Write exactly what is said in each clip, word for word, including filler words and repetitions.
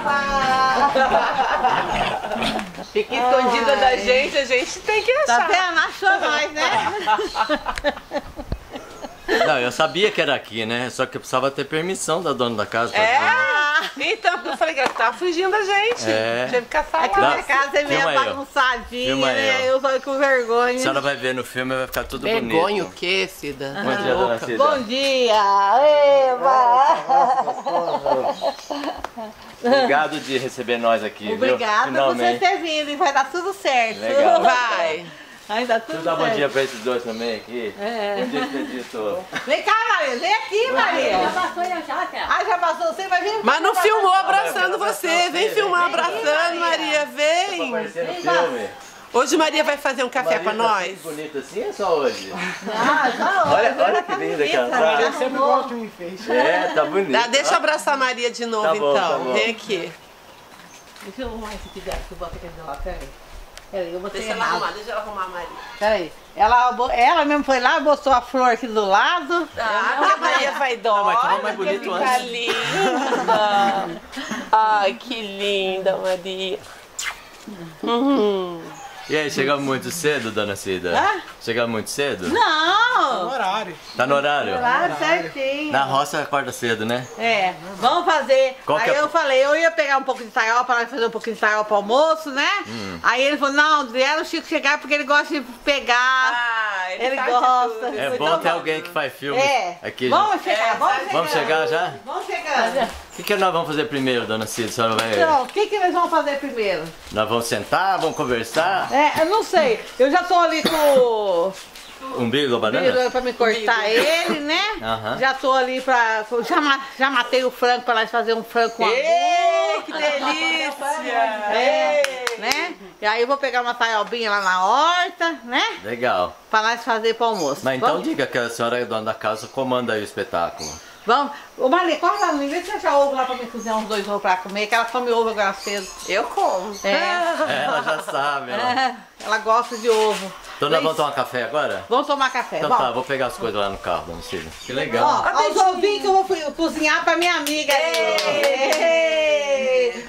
Fica escondida da gente, a gente tem que achar. Tá vendo? Achou nós, né? Não, eu sabia que era aqui, né? Só que eu precisava ter permissão da dona da casa. É? Então, eu falei que ela tava fugindo da gente. É. Tinha que caçar Aqui lá. na minha casa é meio Filma aí, ó. bagunçadinha, Filma aí, né? ó. Eu só com vergonha. A senhora vai ver no filme e vai ficar tudo bonito. Vergonha o quê, Cida? Bom dia, dona Cida. Bom dia! Eba! Obrigado de receber nós aqui, Obrigada viu? por você ter vindo e vai dar tudo certo. Legal. Vai. Vai dar tudo Deixa eu dar certo. bom dia pra esses dois também aqui. É. Bom dia, Expedito. Vem cá, Maria. Vem aqui, Maria. Já passou já, já, Ah, já passou. Você vai vir? Mas não filmou abraçando vai você. abraçar Vem você, filmar vem. abraçando, Maria. Pra Vem. aparecer no filme. Hoje Maria vai fazer um café pra Maria tá nós. assim, bonita assim ou só hoje? Ah, já Olha, olha que linda que ela tá. Eu sempre gosto de me fez. É, tá bonita. Ah, deixa eu abraçar a Maria de novo, Tá bom, então. tá bom. Vem aqui. Deixa eu arrumar esse aqui dela, que eu boto aqui do lado. Peraí. Peraí, eu botei Deixa ela errado. arrumar, deixa ela arrumar a Maria. Peraí. Ela, bo- ela mesmo foi lá, botou a flor aqui do lado. Ah, porque a Maria vai dó. mas tava mais bonito Fica antes. linda. Ai, que linda, Maria. Uhum. E aí, chega muito cedo, dona Cida? Hã? Chega muito cedo? Não! Horário. Tá no horário? Lá certinho. Na roça acorda cedo, né? É, vamos fazer. Qual que Aí é- eu falei, eu ia pegar um pouco de sarau para fazer um pouquinho de sarau para almoço, né? Hum. Aí ele falou, não, era o Chico chegar porque ele gosta de pegar. Ah, Ele sabe gosta. tudo. É Foi bom tão ter bom. alguém que faz filme É, aqui. vamos chegar, É, vamos sabe- chegar. Vamos chegar já? Vamos chegar. O que, que nós vamos fazer primeiro, dona Cida? A senhora vai... Então, o que, que nós vamos fazer primeiro? Nós vamos sentar, vamos conversar? É, eu não sei. Eu já tô ali com o Umbigo, banana? vidro pra me cortar ele, né? Aham. Já tô ali pra. Já, ma- já matei o frango pra nós fazer um frango com Ei, angu. que delícia! É, né? E aí eu vou pegar uma taiobinha lá na horta, né? Legal. Pra nós fazer pro almoço. Mas então vamos, diga que a senhora é dona da casa, comanda aí o espetáculo. vamos. Ô Marli, corre lá no meio, vê se achar ovo lá pra me cozinhar uns dois ovos pra comer, que ela come ovo agora cedo. Eu como. É. É, ela já sabe, ó. É, ela gosta de ovo. Então nós Mas- vamos tomar café agora? Vamos tomar café. Então vamos. tá, vou pegar as coisas lá no carro, dona Cida. Que legal. Ó, ó os ovinhos que eu vou fui- cozinhar pra minha amiga. Ei!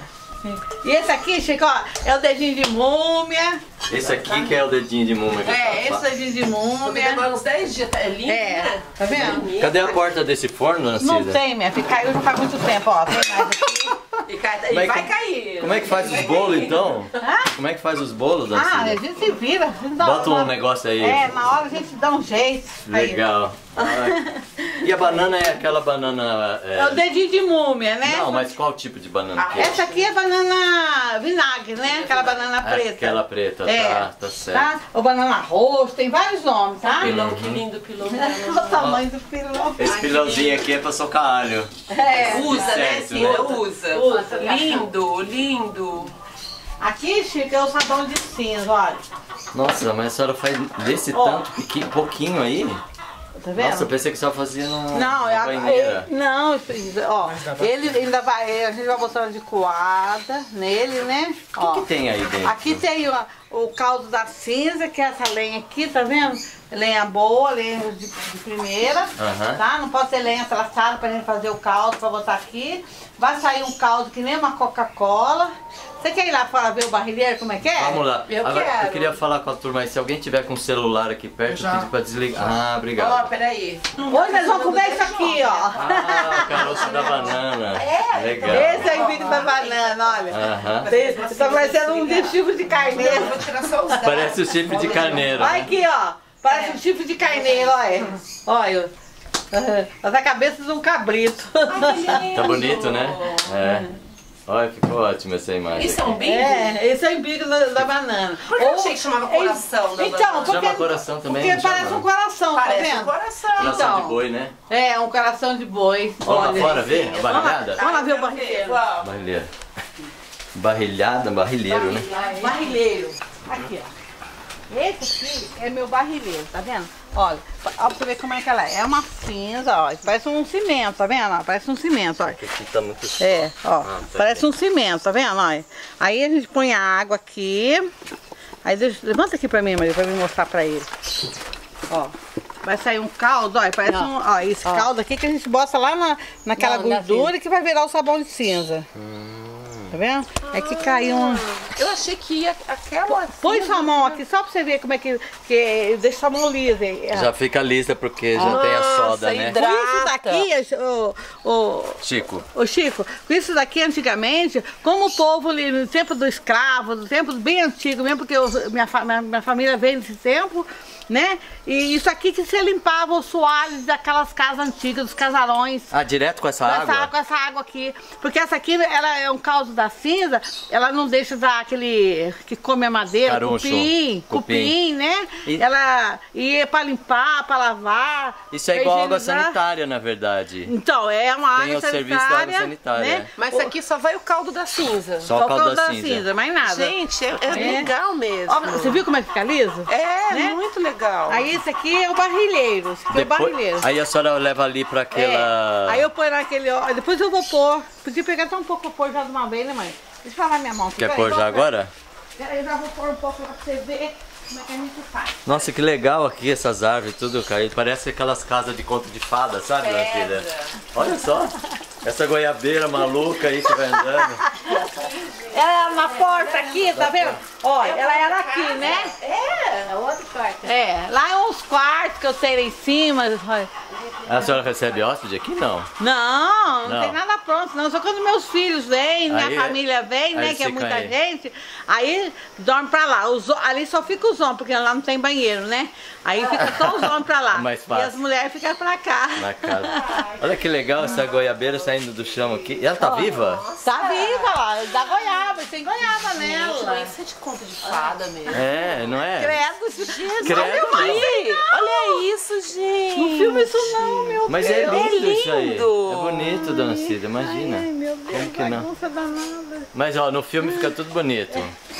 E esse aqui, Chico, ó, é o dedinho de múmia. Esse aqui que é o dedinho de múmia. que É, eu esse tava- dedinho de Vou múmia. demorar uns dez dias, tá lindo, É, né? tá vendo? Cadê a porta desse forno, dona Cida? Não tem, minha filha, caiu já faz muito tempo, ó. Tem mais aqui. E, cai, e Mas vai como- cair. Como é que faz os bolos, então? Hã? Como é que faz os bolos, dona Ah, a Cida? gente se vira. a gente dá Bota um uma- negócio aí. É, na hora a gente dá um jeito. Aí. Legal. Ai. E a banana é aquela banana... é- É o dedinho de múmia, né? Não, mas qual tipo de banana que é? Essa aqui é banana vinagre, né? Aquela banana Ah, preta. aquela preta, É, tá, tá certo. tá? Ou banana roxa, tem vários nomes, tá? Pilão, que lindo pilão. Olha o tamanho do pilão. Esse pilãozinho aqui é pra socar alho. É. Usa, né, Certo, Cida? né? Usa. Usa. Lindo, lindo. Aqui, Chico, é o sabão de cinza, olha. Nossa, mas a senhora faz desse Ó. tanto, pequeno, pouquinho aí? Tá vendo? Nossa, eu pensei que a senhora fazia no, Não, é na a, banheira. é- não, ó, ele ainda vai, a gente vai botar uma de coada nele, né? Ó, O que tem aí dentro? aqui tem ó, o caldo da cinza, que é essa lenha aqui, tá vendo? Lenha boa, lenha de, de primeira, Aham. tá? Não pode ser lenha traçada pra gente fazer o caldo, pra botar aqui. Vai sair um caldo que nem uma Coca-Cola. Você quer ir lá para ver o barrilheiro, como é que é? Vamos lá. Eu Agora, quero. eu queria falar com a turma aí, se alguém tiver com o celular aqui perto, eu Já. pedi pra desligar. Ah, Ó, obrigado. peraí. Hoje nós vamos comer isso aqui, ó. Ah, o caroço da banana. É? Legal. Esse é o vídeo da banana, olha. Aham. Tá parecendo um de chifre de Eu carneiro. vou tirar só os dados. Parece o chifre de carneiro. Olha aqui, ó. Parece um chifre de carneiro, olha. Olha. Mas a cabeça de um cabrito. Tá bonito, né? É. Olha, ficou ótimo essa imagem. Isso é um bico? É, esse é o embigo da, da banana. Por que eu Ou- achei que chamava coração da Então, banana? porque, Chama coração também, porque não parece chama? um coração, tá Parece vendo? um coração. Coração Então. de boi, né? É, um coração de boi. Vamos lá Olha. fora ver a Vamos lá, barrilhada? vamos lá ver o Ai, barrilheiro. vamos. Barrilheiro. Barrilhada, barrilheiro, né? Barrilheiro. Aqui, ó. Esse aqui é meu barrilheiro, tá vendo? Olha, ó, pra você ver como é que ela é. É uma cinza, ó. Parece um cimento, tá vendo? Ó, parece um cimento, ó. Aqui tá muito... É, ó. Ah, tá Parece um cimento, tá vendo? Ó. Aí a gente põe a água aqui. Aí deixa, levanta aqui pra mim, Maria, pra mim mostrar pra ele. Ó. Vai sair um caldo, ó. Parece um. Ó, esse caldo aqui que a gente bota lá na, naquela Não, na gordura que vai virar o sabão de cinza. Hum. Tá Tá vendo? É que caiu um... Eu achei que ia aquela... Põe sua mão aqui só pra você ver como é que... que deixa sua mão lisa. Já fica lisa porque já tem a soda, né? hidrata. Com isso daqui, o, o, Chico. o Chico, com isso daqui antigamente, como o povo ali no tempo do escravo, do tempo bem antigo mesmo, porque eu, minha, minha, minha família veio desse tempo, né? E isso aqui que você limpava os soalhos daquelas casas antigas, dos casarões. Ah, direto com essa Com água? essa, com essa água aqui. Porque essa aqui, ela é um caldo da cinza, ela não deixa dar aquele que come a madeira, Caruncho. cupim, cupim, Cupim. né? E- Ela ia pra limpar, pra lavar. Isso é pra igual água higienizar. sanitária, na verdade. Então, é uma Tem água o serviço da sanitária, água sanitária, né? Mas aqui só vai o caldo da cinza. Só Só o caldo da cinza. mais nada. Gente, é, é É. legal mesmo. Ó, você viu como é que fica liso? É, né? muito legal. Aí esse aqui é o barrilheiro, esse aqui é o Depois, barrilheiro. aí a senhora leva ali pra aquela... É. Aí eu ponho naquele, ó, depois eu vou pôr. Podia pegar até um pouco pra pôr já de uma vez, né, mãe? Deixa eu falar minha mão aqui. Quer peraí, pôr já vou- agora? Peraí, eu já vou pôr um pouco pra você ver como é que a gente faz. Nossa, que legal aqui essas árvores, tudo caído. Parece aquelas casas de conto de fada, sabe, minha filha? Olha só, essa goiabeira maluca aí que vai andando. Ela na porta aqui, tá vendo? Olha, ela era aqui, né? É, é outro quarto. É, lá é uns quartos que eu tenho lá em cima. olha. A senhora recebe hóspede aqui? Não. Não, não, Não. tem nada pronto, não. Só quando meus filhos vêm, minha Aí- família vem, né? aí Que é fica muita aí. gente, aí dorme pra lá. Os, ho- ali só fica os homens, porque lá não tem banheiro, né? Aí fica só os homens pra lá. É mais E fácil. as mulheres ficam pra cá. Na casa. Olha que legal essa goiabeira saindo do chão aqui. E ela tá viva? Tá viva lá, dá goiaba, tem goiaba nela. Isso é de conto de fada mesmo. É, não é? Credo, Jesus. Credo, Olha não. Aí, olha isso, gente. Não filma isso não, meu Mas Deus. é lindo, É isso aí. lindo. É bonito, dona Cida, imagina. Ai, meu Deus, Como que não? bagunça danada. Mas ó, no filme fica tudo bonito.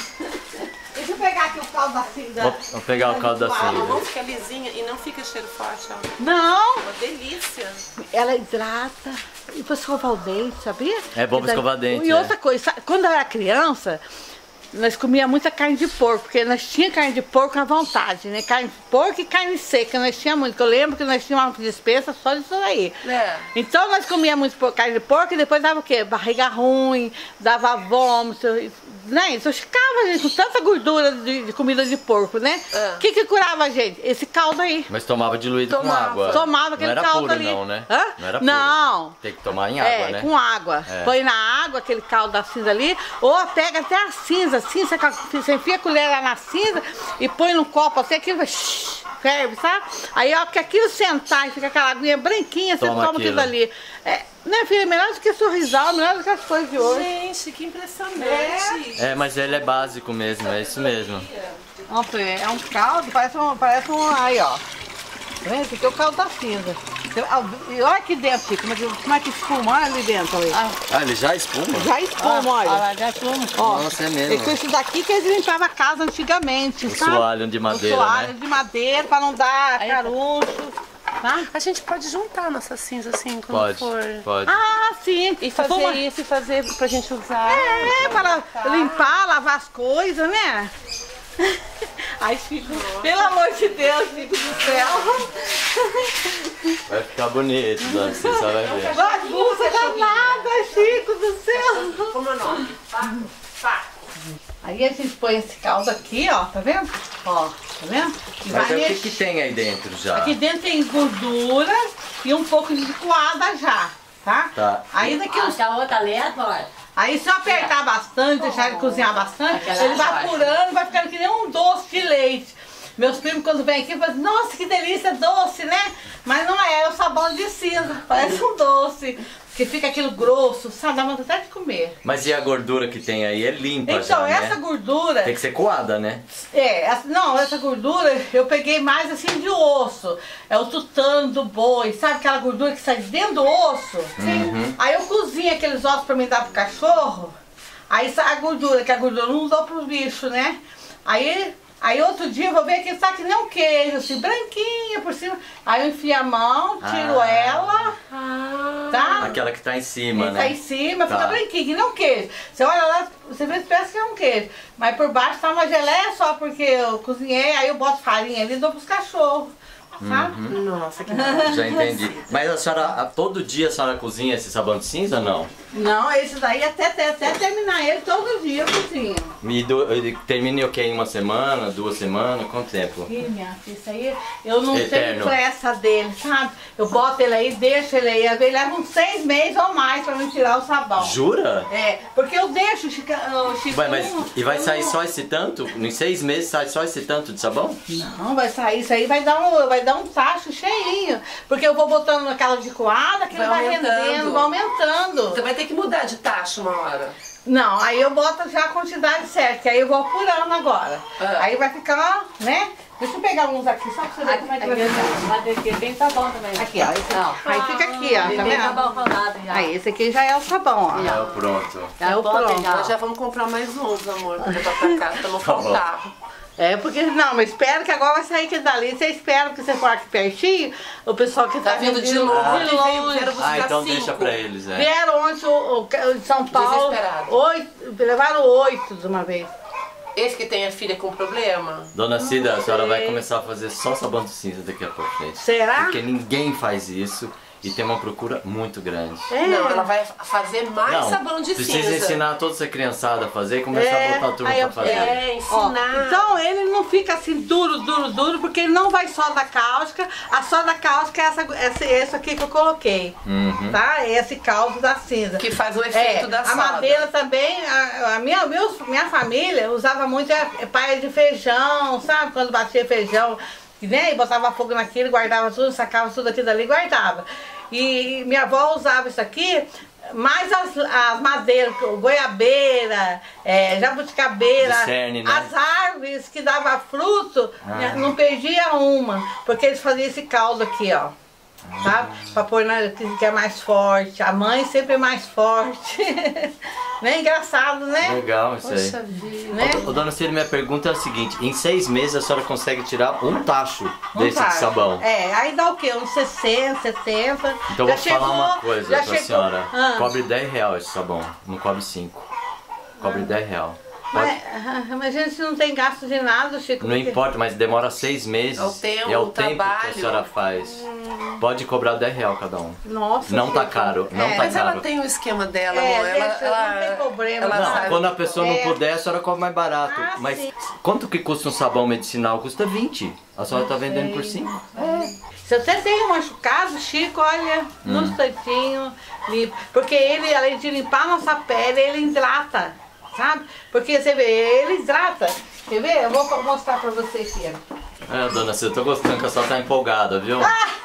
Deixa eu pegar aqui o caldo da cinza. Vou, vou pegar o caldo da A mão Cida. fica lisinha e não fica cheiro forte, ó. Não, Uma delícia. ela hidrata. E pra escovar o dente, sabia? É bom pra E daí- escovar dente, E é. outra coisa, sabe, quando eu era criança, nós comíamos muita carne de porco, porque nós tínhamos carne de porco à vontade, né? Carne de porco e carne seca, nós tínhamos muito. Eu lembro que nós tínhamos uma despensa só disso aí. É. Então nós comíamos muito por- carne de porco e depois dava o quê? Barriga ruim, dava vômito, né? Isso ficava, gente, com tanta gordura de, de comida de porco, né? O É. que que curava a gente? Esse caldo aí. Mas tomava diluído Tomava. com água. Tomava Não aquele era caldo puro ali. não, né? Hã? Não era puro. Não. Tem que tomar em água, É, né? com água. É. Põe na água aquele caldo da cinza ali, ou pega até a cinza, assim, você, você enfia a colher lá na cinza e põe num copo assim, aquilo vai shhh, ferve, sabe? Aí, ó, que aquilo sentar e fica aquela aguinha branquinha, você Toma toma aquilo aquilo. ali. É, né, filha? Melhor do que sorrisal, melhor do que as coisas de hoje. Gente, que impressionante. É, mas ele é básico mesmo, é isso mesmo. Ó, filha, é um caldo, parece um, parece um, aí, ó. Tá vendo? Esse aqui é o caldo da cinza. E olha aqui dentro, Chico, como é que, como é que espuma, olha ali dentro. Ali. Ah, ele já espuma? Já espuma, olha. Olha lá, já espuma. Ó, Nossa, é e mesmo. com isso daqui que eles limpavam a casa antigamente, O sabe? soalho de madeira, o soalho né? de madeira, pra não dar Aí- caruncho, tá? A gente pode juntar nossa cinza assim quando Pode, for. pode. Ah, sim. E fazer Fuma- isso e fazer pra gente usar. É, para limpar, lavar as coisas, né? Ai, Chico, pelo amor de Deus, Chico do céu. Vai ficar bonito, dona Cida, você vai ver. Bagunça danada, Chico do céu. Como é o nome? Aí a gente põe esse caldo aqui, ó, tá vendo? Ó, tá vendo? E Mas vai aí o que, mexer. que tem aí dentro já? Aqui dentro tem gordura e um pouco de coada já, tá? Tá. Aí daqui uns... A outra letra, Aí se eu apertar bastante, deixar ele cozinhar bastante, Aquela ele vai parte. apurando, vai ficando que nem um doce de leite. Meus primos quando vêm aqui falam assim, nossa, que delícia, doce, né? Mas não é, é o sabão de cinza, parece um doce. Porque fica aquilo grosso, sabe? Dá vontade de comer. Mas e a gordura que tem aí? É limpa Então, já, essa né? gordura... Tem que ser coada, né? É, essa- não, essa gordura eu peguei mais assim de osso. É o tutano do boi, sabe aquela gordura que sai dentro do osso? Sim. Aí eu cozinho aqueles ossos pra me dar pro cachorro. Aí sai a gordura, que a gordura eu não dou pros bichos, né? Aí, aí outro dia eu vou ver que sai que nem um queijo, assim, branquinha por cima. Aí eu enfio a mão, tiro Ah. ela, Ah, tá? Aquela que tá em cima, Tá né? em cima, Tá. fica branquinho, que nem um queijo. Você olha lá, você vê que parece que é um queijo. Mas por baixo tá uma geleia só porque eu cozinhei, aí eu boto farinha ali e dou pros cachorros. sabe? Nossa, que Já entendi. Mas a senhora, a- todo dia a senhora cozinha esse sabão de cinza ou não? Não, esse daí até, até, até terminar ele todo dia eu cozinho. E do, ele termina o que? Em uma semana, duas semanas? Quanto tempo? Ih, minha filha, isso aí eu não Eterno. tenho pressa dele, sabe? Eu boto ele aí, deixo ele aí, às vezes leva uns seis meses ou mais pra me tirar o sabão. Jura? É, porque eu deixo o Chico. O Chico Vai, mas e vai eu sair não- só esse tanto? Em seis meses sai só esse tanto de sabão? Não, vai sair, isso aí vai dar um, vai dar um tacho cheinho. Porque eu vou botando naquela de coada que Vai ele vai aumentando. rendendo, vai aumentando. Você vai ter que mudar de taxa uma hora. Não, aí eu boto já a quantidade certa, que aí eu vou apurando agora. Ah. Aí vai ficar, né? Deixa eu pegar uns aqui só pra você ver como é que vai ficar. Mas aqui tem sabão também. Aqui, ó. Esse, Não. aí fica aqui, ó. Tá Tem vendo? sabão rolado já. Aí, esse aqui já é o sabão, ó. É, pronto. É o pronto. Nós já vamos comprar mais uns, amor, pra levar pra casa, pra não faltar. É, porque, não, mas espera que agora vai sair aqui dali. Você espera que você for aqui pertinho, o pessoal que tá, Tá vindo de vindo longe, de veio- longe. vieram buscar Ah, então cinco. deixa pra eles, é. Vieram ontem o, o, o de São Paulo, Desesperado. oito, levaram oito de uma vez. Esse que tem a filha com problema? Dona Cida, a senhora sei. vai começar a fazer só sabão de cinza daqui a pouco, gente. Será? Porque ninguém faz isso e tem uma procura muito grande. É. Não, ela vai fazer mais Não, sabão de precisa cinza. ensinar toda essa criançada a fazer e começar É, a botar a turma aí eu- pra fazer. É, Ó, ensinar. então ele não fica assim duro, duro, duro, porque ele não vai só da cáustica. A só da cáustica é essa, essa, esse aqui que eu coloquei. Uhum. Tá? Esse caldo da cinza. Que faz o efeito É, da a soda. madeira também, a, a minha, meus, minha família usava muito é, é paia de feijão, sabe? Quando batia feijão, né? E botava fogo naquilo, guardava tudo, sacava tudo aqui dali e guardava. E minha avó usava isso aqui, mais as, as madeiras, goiabeira, é, jabuticabeira, Lucerne, né? as árvores que dava fruto, né, não perdia uma, porque eles faziam esse caldo aqui, ó. Sabe? Pra pôr na que é mais forte. A mãe sempre é mais forte. Né? Engraçado, né? Legal isso aí. Poxa vida. Né? Ô, dona Cida, minha pergunta é a seguinte: em seis meses a senhora consegue tirar um tacho Um desse de tacho. sabão? É, aí dá o quê? Uns sessenta, setenta. Então Já vou falar chegou- uma coisa já pra chegou- senhora. Ah. Cobre dez reais esse sabão, não cobre cinco. Cobre dez reais. Pode- Mas, ah, mas a gente não tem gasto de nada, Chico. Não porque- importa, mas demora seis meses. É o tempo, e é o o tempo que trabalho. a senhora faz. Pode cobrar dez reais cada um. Nossa, Não tá Chico. caro, não É. tá Mas ela caro. tem o esquema dela, É, amor. Ela, deixa, ela, não tem problema. ela Não, sabe. quando a pessoa não É. puder, a senhora cobra mais barato. Ah, mas sim. quanto que custa um sabão medicinal? Custa vinte. A senhora tá vendendo por cinco. Se eu até tenho machucado, Chico, olha, Hum. no instantinho, limpa. Porque ele, além de limpar a nossa pele, ele hidrata, sabe? Porque você vê, ele hidrata. Quer ver? Eu vou mostrar pra você aqui, ó. É, dona Cida, eu tô gostando que a senhora tá empolgada, viu?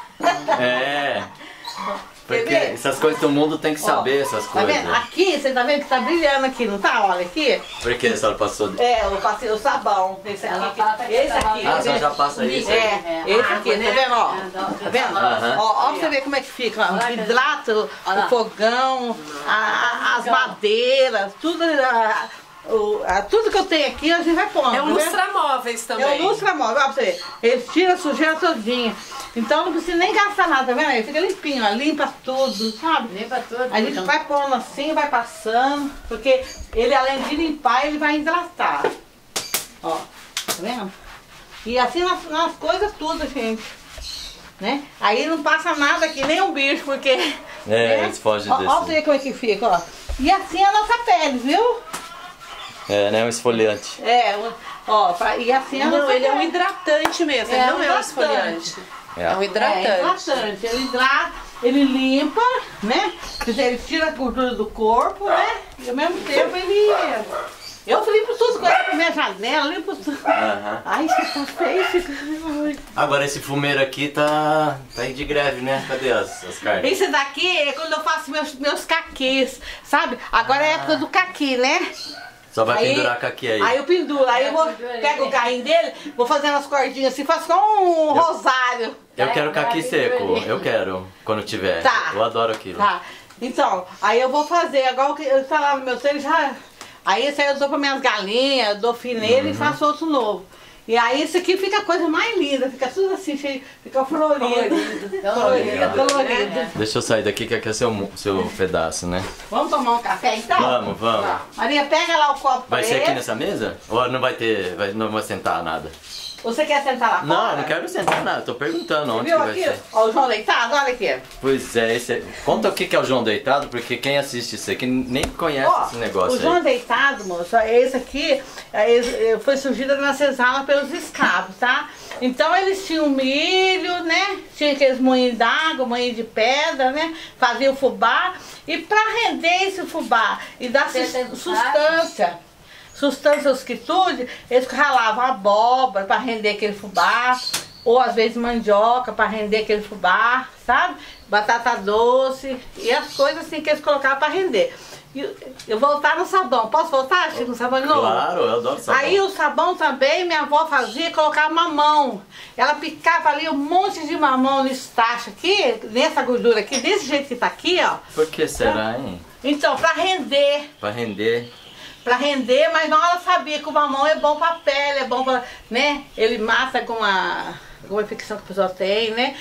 É. Porque ver? essas coisas do mundo tem que saber essas Tá coisas. vendo? Aqui, você tá vendo que tá brilhando aqui, não tá? Olha aqui. Por que a senhora passou de... É, eu passei o sabão. Esse Ela aqui. passa aqui, Esse sabão. aqui. Ah, a tá senhora vendo? já passa isso? É, esse aqui, tá vendo? Ó, tá vendo? Aham. Ó, ó pra você ver como é que fica. Ó. Hidrata o, Olha lá. o fogão, a- a- as madeiras, tudo, a- o- a- tudo que eu tenho aqui, a gente vai pondo. É um tá vendo? lustramóveis também. É um lustramóvel, ó pra você ver. Ele tira a sujeira todinha. Então não precisa nem gastar nada, tá vendo? Ele fica limpinho, ó, limpa tudo, sabe? Limpa tudo. A gente vai pondo assim, vai passando, porque ele além de limpar, ele vai hidratar. Ó, tá vendo? E assim nas, nas coisas tudo, gente. Né? Aí não passa nada aqui, nem um bicho, porque... É, né? eles fogem Ó, desse. ó pra você ver como é que fica, ó. E assim é a nossa pele, viu? É, né? Um esfoliante. É, ó, pra- e assim é a Não, nossa ele é um pele. hidratante mesmo, É, ele não um é um hidratante. esfoliante. É. É um hidratante. É, hidratante. Ele hidrata, ele limpa, né? Quer dizer, ele tira a gordura do corpo, né? E ao mesmo tempo ele... Eu limpo tudo com essa minha janela, limpo tudo. Aham. Ai, isso tá feio, fica... Agora esse fumeiro aqui tá, tá aí de greve, né? Cadê as, as carnes? Esse daqui é quando eu faço meus, meus caquis, sabe? Agora é a época do caqui, né? Só vai pendurar caqui aí. Aí eu penduro, aí eu vou, pendura aí. pego o carrinho dele, vou fazendo as cordinhas assim, faço como um Eu- rosário. Eu quero caqui É, seco, é. eu quero, quando tiver. Tá. Eu adoro aquilo. Tá, então, aí eu vou fazer, agora o que eu falava no meu treino já. Aí esse aí eu dou pra minhas galinhas, dou fineira Uhum. e faço outro novo. E aí esse aqui fica a coisa mais linda, fica tudo assim, cheio, fica florido. Colorido, colorido. Deixa eu sair daqui que aqui é seu, seu pedaço, né? Vamos tomar um café então? Vamos, vamos. Maria, pega lá o copo Vai pra ser aqui ele. nessa mesa? Ou não vai ter, vai, não vai sentar nada? Você quer sentar lá fora? Não, não quero sentar nada, tô perguntando onde Viu que vai aqui? ser. Ó, o João deitado, olha aqui. Pois é, esse é... Conta o que que é o João deitado, porque quem assiste isso aqui nem conhece Ó, esse negócio o João aí. deitado, moço, esse aqui é, é, foi surgido na senzala pelos escravos, tá? Então eles tinham milho, né? Tinha aqueles moinhos d'água, moinho de pedra, né? Faziam fubá. E pra render esse fubá e dar sus- sustância, sustância aos quitudes, eles ralavam abóbora para render aquele fubá, ou às vezes mandioca para render aquele fubá, sabe? Batata doce e as coisas assim que eles colocavam para render. E eu voltar no sabão, posso voltar, Chico, no sabão de novo? Claro, eu adoro sabão. Aí o sabão também, minha avó fazia, colocava mamão. Ela picava ali um monte de mamão nesse tacho aqui, nessa gordura aqui, desse jeito que tá aqui, ó. Por que será, hein? Então, pra render. Pra render. Pra render, mas não ela sabia que o mamão é bom pra pele, é bom pra, né? Ele mata alguma, alguma infecção que a pessoa tem, né?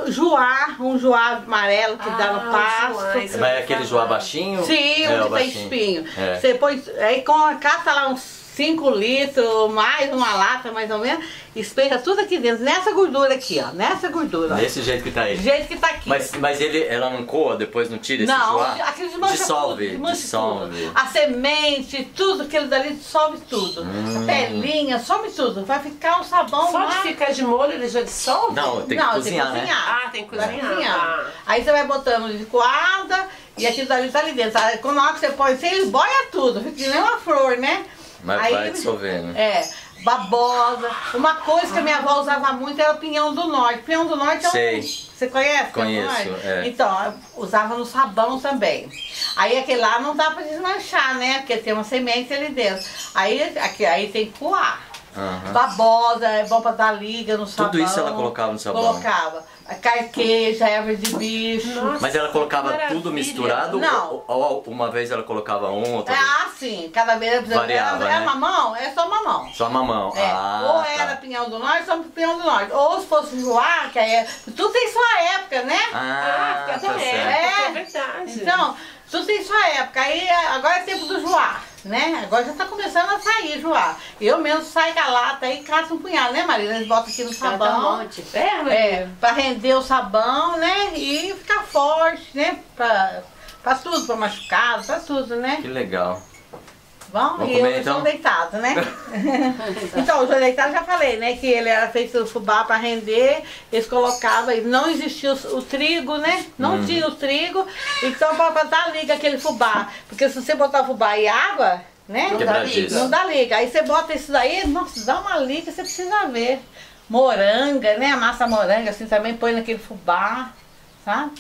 Joá, um joá amarelo que Ah, dá no pasto. isso Mas é aquele joá baixinho? Sim, é, onde o tem baixinho. espinho. É. Você põe, aí com a cata lá uns cinco litros, mais uma lata mais ou menos, espeja tudo aqui dentro, nessa gordura aqui, ó, nessa gordura. Ó. Desse jeito que tá aí. Do jeito que tá aqui. Mas, mas ele, ela não coa, depois não tira esse Não, joá? aquele desmancha dissolve, tudo, desmancha dissolve. tudo. A semente, tudo, aquilo dali dissolve tudo. Hum. A pelinha, some tudo. Vai ficar um sabão Só lá. de ficar de molho ele já dissolve? Não, tem que Não, cozinhar, tem que né? cozinhar. Ah, tem que Vai cozinhar. cozinhar. Ah. Aí você vai botando liquada e aquilo dali tá ali dentro. Aí, quando na hora que você põe, você esboia tudo, fica que nem uma flor, né? Mas Aí, vai dissolvendo. É, babosa. Uma coisa que a minha avó usava muito era o pinhão do norte. Pinhão do norte é um... Sei. Você conhece? Conheço, Pinhão do norte? é. Então, eu usava no sabão também. Aí aquele lá não dá pra desmanchar, né? Porque tem uma semente ali dentro. Aí, aqui, aí tem que coar. Aham. Babosa, é bom pra dar liga no sabão. Tudo isso ela colocava no sabão? Colocava. A carqueja, erva de bicho. Nossa. Mas ela colocava Maravilha. tudo misturado? Não. Ou, ou uma vez ela colocava um, outra vez? Ah, sim. Cada vez, por exemplo, Variava, era, era né? mamão? É só mamão. Só mamão. É, Ah, ou tá. era pinhão do norte, só pinhão do norte. Ou se fosse joá, que aí é... Tudo tem sua época, né? Ah, Ah, fica tá até certo. É. é verdade. Então, tudo tem sua época. Aí agora é tempo do joá, né? Agora já tá começando a sair joá. Eu mesmo saio com a lata e caço um punhado, né, Maria? Eles botam aqui no sabão. um monte. Perna? É, pra render o sabão, né? E ficar forte, né? Pra, pra tudo, pra machucado, pra tudo, né? Que legal. Bom, Vamos e comer, eu então? sou deitado, né? Então, o João deitado já falei, né? Que ele era feito do fubá para render, eles colocavam, e não existia o, o trigo, né? Não Hum. tinha o trigo, então para dar liga aquele fubá. Porque se você botar fubá e água, né? Não dá liga. Não dá liga. Aí você bota isso daí, nossa, dá uma liga, você precisa ver. Moranga, né? A massa moranga, assim, também põe naquele fubá, sabe?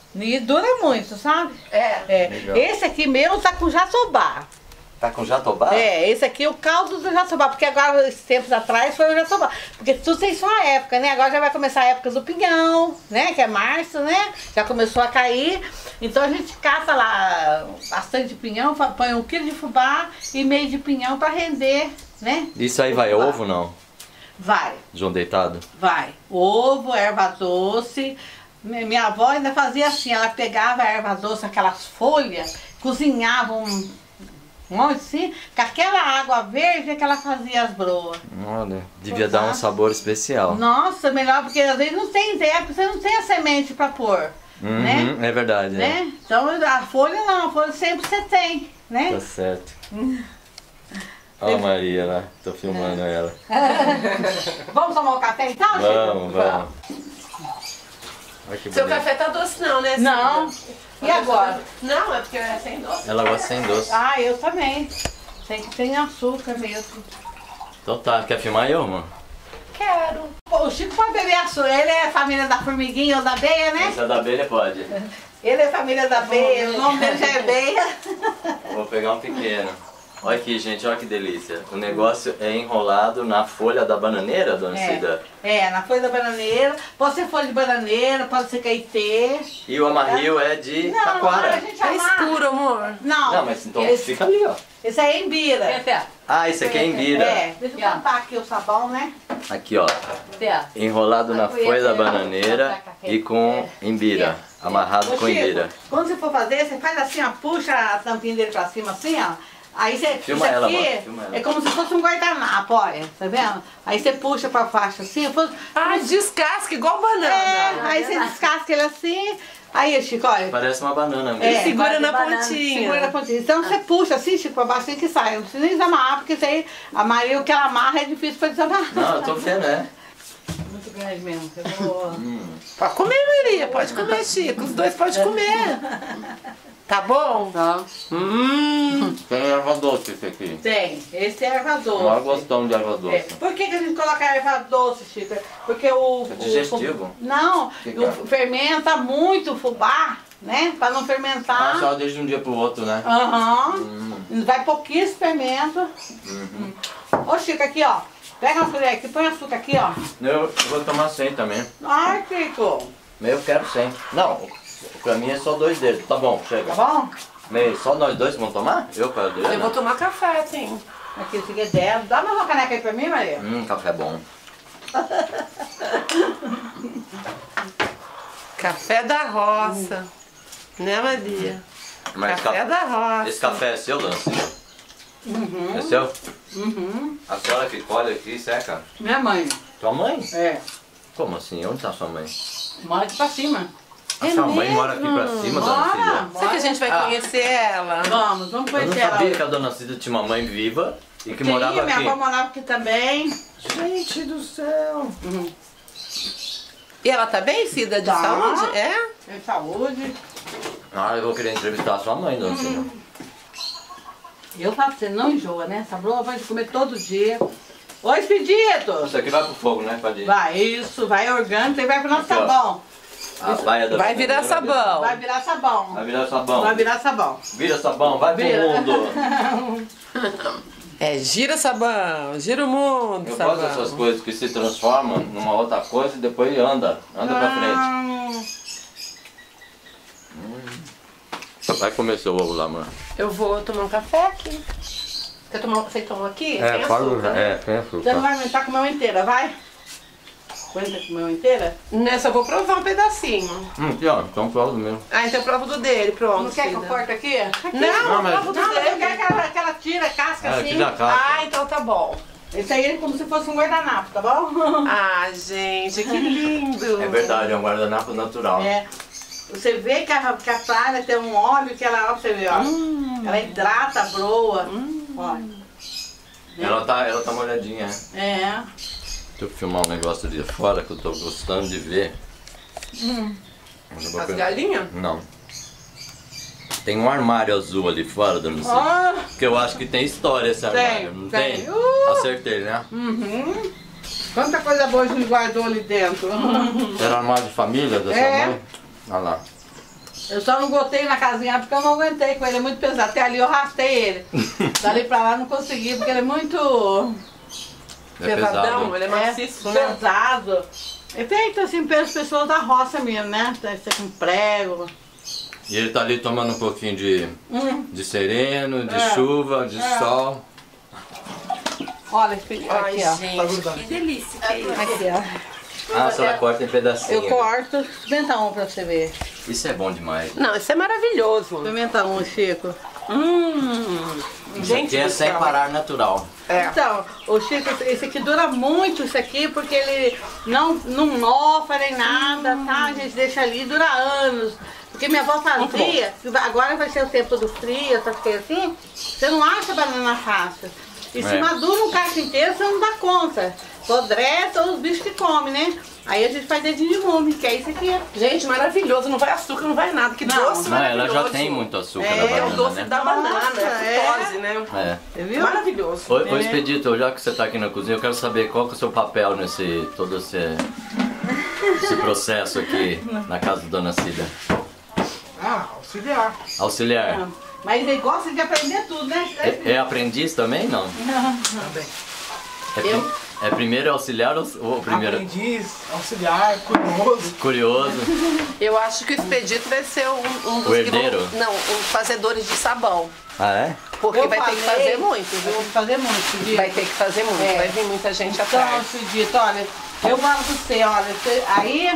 E dura muito, sabe? É. É. Legal. Esse aqui meu tá com jatobá. Tá com jatobá? É, esse aqui é o caldo do jatobá, porque agora, esses tempos atrás, foi o jatobá. Porque tudo tem sua época, né? Agora já vai começar a época do pinhão, né? Que é março, né? Já começou a cair. Então a gente caça lá bastante pinhão, fa- põe um quilo de fubá e meio de pinhão pra render, né? Isso aí vai Fubá. ovo não? Vai, João deitado? vai. Ovo, erva doce. Mi- Minha avó ainda fazia assim, ela pegava a erva doce, aquelas folhas, cozinhava um... Um monte assim, com aquela água verde é que ela fazia as broas. Olha, devia dar um sabor especial. Nossa, melhor, porque às vezes não tem tempo, você não tem a semente pra pôr, Uhum, né? é verdade. é. né? Então a folha não, a folha sempre você tem, né? Tá certo. Olha a Maria lá, tô filmando ela. Vamos tomar um café então, Chico? Vamos, vamos. Olha que Seu bonito. café tá doce não, né? Não. Cida? E agora? Não, é porque é sem doce. Ela gosta sem doce. Ah, eu também. Tem que ter açúcar mesmo. Então tá, quer filmar eu, mano? Quero. Pô, o Chico pode beber açúcar, ele é família da formiguinha ou da beia, né? Essa da abelha pode. Ele é família da beia, o nome dele já é beia. Vou pegar um pequeno. Olha aqui, gente, olha que delícia. O negócio é enrolado na folha da bananeira, dona Cida? É, é, na folha da bananeira. Pode ser folha de bananeira, pode ser caetê. E o amarrio é de Não, agora a taquara. gente É amarra. escuro, amor. Não, Não, mas então esse, fica ali, ó. esse aí é embira. Pé, Ah, esse aqui é embira. É, deixa eu tampar aqui o sabão, né? Aqui, ó. pé. Enrolado na folha da bananeira e com embira. Amarrado Ô, com Chico, embira. quando você for fazer, você faz assim, ó, puxa a tampinha dele pra cima assim, ó. Aí você, Filma isso ela, aqui amor, filma ela. é como se fosse um guardanapo, olha, tá vendo? Aí você puxa pra faixa assim, fosse, Ah, descasca igual banana. é, aí você descasca ele assim, aí, Chico, olha. Parece uma banana mesmo. É, Segura quase na banana. pontinha. Segura na pontinha. Então você puxa assim, Chico, pra baixo assim que sai. Não precisa nem desamarrar, porque isso aí, a Maria, o que ela amarra é difícil pra desamarrar. Não, eu tô vendo, né? Muito grande mesmo. Eu vou... Pode comer, Maria. Pode comer, Chico. Os dois podem comer. Tá bom? Tá. Hum. Tem erva doce esse aqui. Tem. Esse é erva doce. Nós gostamos de erva É. doce. Por que, que a gente coloca erva doce, Chico? Porque o... É digestivo. O, não, Que o, cara? fermenta muito o fubá, né? Pra não Ah, fermentar. só desde um dia pro outro, né? Aham. Hum. Vai pouquíssimo fermento. Uhum. Ô, Chico, aqui, ó. Pega uma colher aqui, põe açúcar aqui, ó. Eu, eu vou tomar cem também. Ai, Chico. Eu quero cem. Não, pra mim é só dois dedos. Tá bom, chega. Tá bom? Meio, só nós dois vamos tomar? Eu para Adriana? Eu vou tomar café, sim. Aqui, esse aqui é dela. Dá mais uma caneca aí pra mim, Maria. Hum, café bom. Café da roça. Né, Maria? Mas Café ca- da roça. Esse café é seu, Dança? Uhum. É seu? Uhum. A senhora que colhe aqui e seca? Minha mãe. Tua mãe? É. Como assim? Onde tá sua mãe? Mora aqui pra cima. A É sua mãe mesmo? mora aqui pra cima, Dona Bora. Cida? Será que a gente vai Ah. conhecer ela? Vamos, vamos Eu não conhecer ela. sabia que a Dona Cida tinha uma mãe viva e que Tinha, morava minha aqui. avó morava aqui também. Gente do céu! Uhum. E ela tá bem, Cida, de Tá. saúde? É? Tem saúde. Ah, eu vou querer entrevistar a sua mãe, Dona Cida. Eu falo pra você, não enjoa, né? Essa broa vai comer todo dia. Ô, Expedito! Isso aqui vai pro fogo, né? Pode ir. Vai, isso, vai orgânico e vai pro nosso Aqui, ó. sabão. A baia da Vai virar sabão. Vai virar sabão. Vai virar sabão. Vai virar sabão. Vira sabão, vai pro Vira. mundo. É, gira sabão, gira o mundo, Eu sabão. gosto dessas coisas que se transformam numa outra coisa e depois anda. Anda pra frente. Vai comer seu ovo lá, mano. Eu vou tomar um café aqui. Quer tomar um café então aqui? Tem açúcar, usar. né? É, tem Você não açúcar. vai aguentar comer uma inteira, vai? Aguenta comer uma inteira? Nessa eu vou provar um pedacinho. Hum, aqui ó, então prova do meu. Ah, então eu provo do dele, pronto. Não quer que eu Cida. corte aqui? Não, Não, mas- provo do Não, mas eu dele. quero que ela, que ela tira a casca Ah, assim. tira a casca. Ah, então tá bom. Esse aí é como se fosse um guardanapo, tá bom? Ah, gente, que lindo. É verdade, é um guardanapo natural. É. Você vê que a, que a palha tem um óleo que ela, ó, pra você ver, ó. Hum. Ela hidrata a broa. Olha. Ela tá, ela tá molhadinha. É. Deixa eu filmar um negócio de fora que eu tô gostando de ver. Hum. Mas eu vou As per- galinhas? Não. Tem um armário azul ali fora, Dona Cida. Ó. Que eu acho que tem história esse Tem, armário, não tem. tem? Uh! Acertei, né? Uhum. Quanta coisa boa a gente guardou ali dentro. Era armário de família da sua É. mãe? Olha lá. Eu só não botei na casinha porque eu não aguentei com ele, é muito pesado. Até ali eu arrastei ele. Dali pra lá eu não consegui, porque ele é muito É Pesadão, pesado. ele é maciço, é, né? pesado. É feito assim pelas pessoas da roça mesmo, né? Deve ser com prego. E ele tá ali tomando um pouquinho de, Hum. de sereno, de É. chuva, de É. sol. Olha, aqui, Ai, ó. gente, que delícia que é isso. Aqui, ó. Ah, a senhora corta em pedacinhos. Eu corto. Experimenta um pra você ver. Isso é bom demais. Não, isso é maravilhoso. Experimenta um, Chico. Hum, Isso gente aqui é do sem céu. parar natural. É. Então, o Chico, esse aqui dura muito, isso aqui, porque ele não, não mofa nem nada, tá? A gente deixa ali, dura anos. Porque minha avó fazia, agora vai ser o tempo do frio, essas coisas assim, você não acha banana fácil. E se É. madura um cacho inteiro, você não dá conta. Sodreta ou os bichos que comem, né? Aí a gente faz dedinho de mume, que é isso aqui. Gente, maravilhoso. Não vai açúcar, não vai nada. Que Não. doce Não, ela maravilhoso. já tem muito açúcar É, na É o banana, doce né? da banana, Nossa, é a frutose, né? É. Você viu? Maravilhoso. Ô, ô É. Expedito, já que você tá aqui na cozinha, eu quero saber qual que é o seu papel nesse, todo esse, esse processo aqui na casa da Dona Cida. Ah, auxiliar. Auxiliar. Mas ele gosta de aprender tudo, né? É, é aprendiz também, não? Também. É, pri- Eu? é primeiro auxiliar ou, ou primeiro Aprendiz, auxiliar, curioso. curioso? Eu acho que o Expedito vai ser um, um dos O que vão- herdeiro? Não, os fazedores de sabão. Ah, é? Porque Eu vai ter que falei- fazer muito, Eu vou viu? fazer muito, Expedito. Vai ter que fazer muito. É. Vai vir muita gente Então, atrás. Expedito, olha, eu falo pra você, olha, você, aí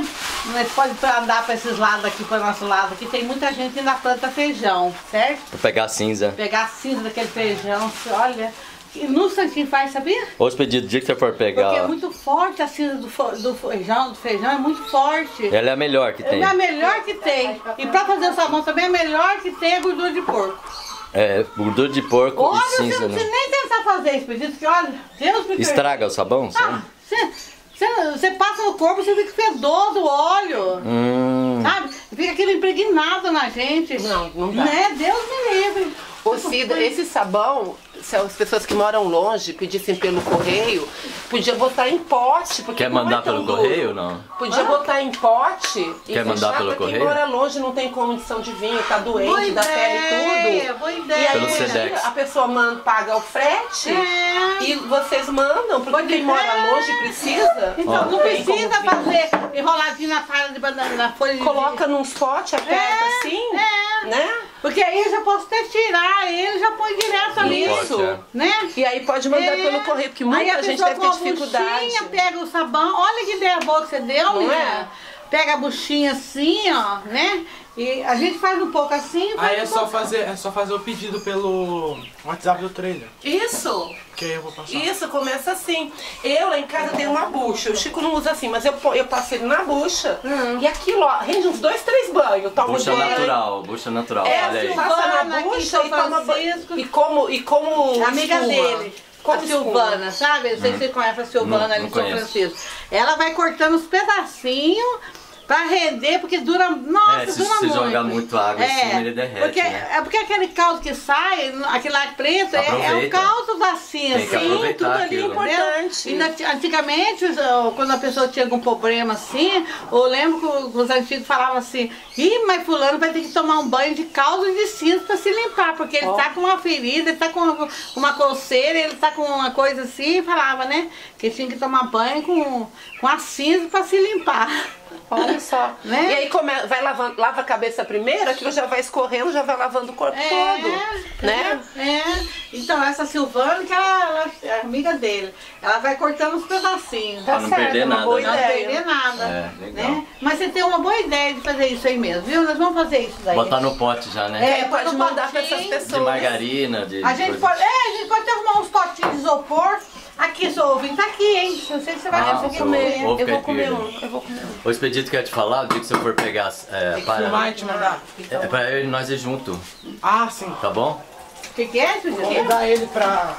Nós podemos andar para esses lados aqui, para o nosso lado aqui. Tem muita gente que ainda planta feijão, certo? Vou pegar a cinza. Pegar a cinza daquele feijão, você olha. E no Santinho faz, sabia? Hoje pedido, o dia que você for pegar. Porque é muito forte a cinza do, fo- do feijão, do feijão é muito forte. Ela é a melhor que tem. É a melhor que tem. E para fazer o sabão também, a melhor que tem é gordura de porco. É, gordura de porco Olha, e você cinza. não Né? precisa nem tentar fazer esse pedido, que olha, Deus me Estraga o sabão? Ah, Sabe? você, você, você passa no corpo, você fica fedoso o óleo. Hum. Sabe? Fica aquilo impregnado na gente. Não, não dá. Né? Deus me livre. Ô Cida, esse sabão, se as pessoas que moram longe pedissem pelo correio, podia botar em pote. Porque Quer não é mandar tão pelo duro. correio ou não? Podia botar em pote e Quer mandar fechar pelo pra quem correio? mora longe, não tem condição de vir, tá doente, Boa da pele e ideia, tudo. boa E ideia. aí Pelo Sedex. a pessoa manda, paga o frete É. e vocês mandam, porque Boa quem ideia. mora longe precisa. Então, Ó. não tem como precisa vir. fazer enroladinho na folha de banana, na folha de... Coloca num pote, aperta É, assim, é. né? Porque aí eu já posso até tirar ele, já põe direto ali. Pode, Isso. é. Né? E aí pode mandar É. pelo correio, porque Aí muita a gente pessoa deve com ter a dificuldade. buchinha, pega o sabão, olha que ideia boa que você deu, Não menina. é? Pega a buchinha assim, ó, né? E a gente faz um pouco assim. faz Aí é um só pouco- fazer, é só fazer o pedido pelo WhatsApp do trailer. Isso. Que aí eu vou passar. Isso, começa assim. Eu lá em casa tenho uma bucha. O Chico não usa assim, mas eu, po- eu passo ele na bucha. E aquilo, ó, rende uns dois, três banhos. Toma Bucha um banho. natural, bucha natural. É, Olha aí. assim, passa Silvana, na aqui em bucha São e toma banho. Francisco. E como, e como Amiga espuma. dele, Como a Silvana, sabe? Não sei se você conhece a Silvana Não, ali não em São conheço. Francisco. Ela vai cortando os pedacinhos pra render, porque dura. Nossa, É, se dura você muito. jogar muito água em cima, ele derrete, Porque, né? É porque aquele caldo que sai, aquele lá preto, é, é o Aproveita. caldo da cinza. Tem que aproveitar tudo ali é aquilo. importante. E na- antigamente, ó, quando a pessoa tinha algum problema assim, eu lembro que o- os antigos falavam assim: ih, mas fulano vai ter que tomar um banho de caldo de cinza pra se limpar, porque ele Ó. tá com uma ferida, ele tá com uma coceira, ele tá com uma coisa assim, e falava, né? Que tinha que tomar banho com, com a cinza pra se limpar. Olha só. Né? E aí come, vai lavando, lava a cabeça primeiro, aquilo já vai escorrendo, já vai lavando o corpo todo. Né? É. Então, essa Silvana, que ela, ela é amiga dele, ela vai cortando os pedacinhos. Pra não perder é uma nada, boa né? Não ideia. perder nada. É, legal. Né? Mas você tem uma boa ideia de fazer isso aí mesmo, viu? Nós vamos fazer isso daí. Botar no pote já, né? É, É, pode põe no mandar pra essas potinho. De pessoas. margarina, de. A gente coisa- pode, é, a gente pode até arrumar uns potinhos de isopor. Aqui, seu ouvinte, tá aqui, hein? Eu sei que você vai Ah, conseguir seu comer. ovo Eu vou comer caipira. um, eu vou comer um. O expedito que eu ia te falar, o dia que você for pegar é, para. Filmar e te mandar. É pra eu e nós ir junto, Ah, sim. tá bom? O que, que é, Vou Juliana? dar ele pra,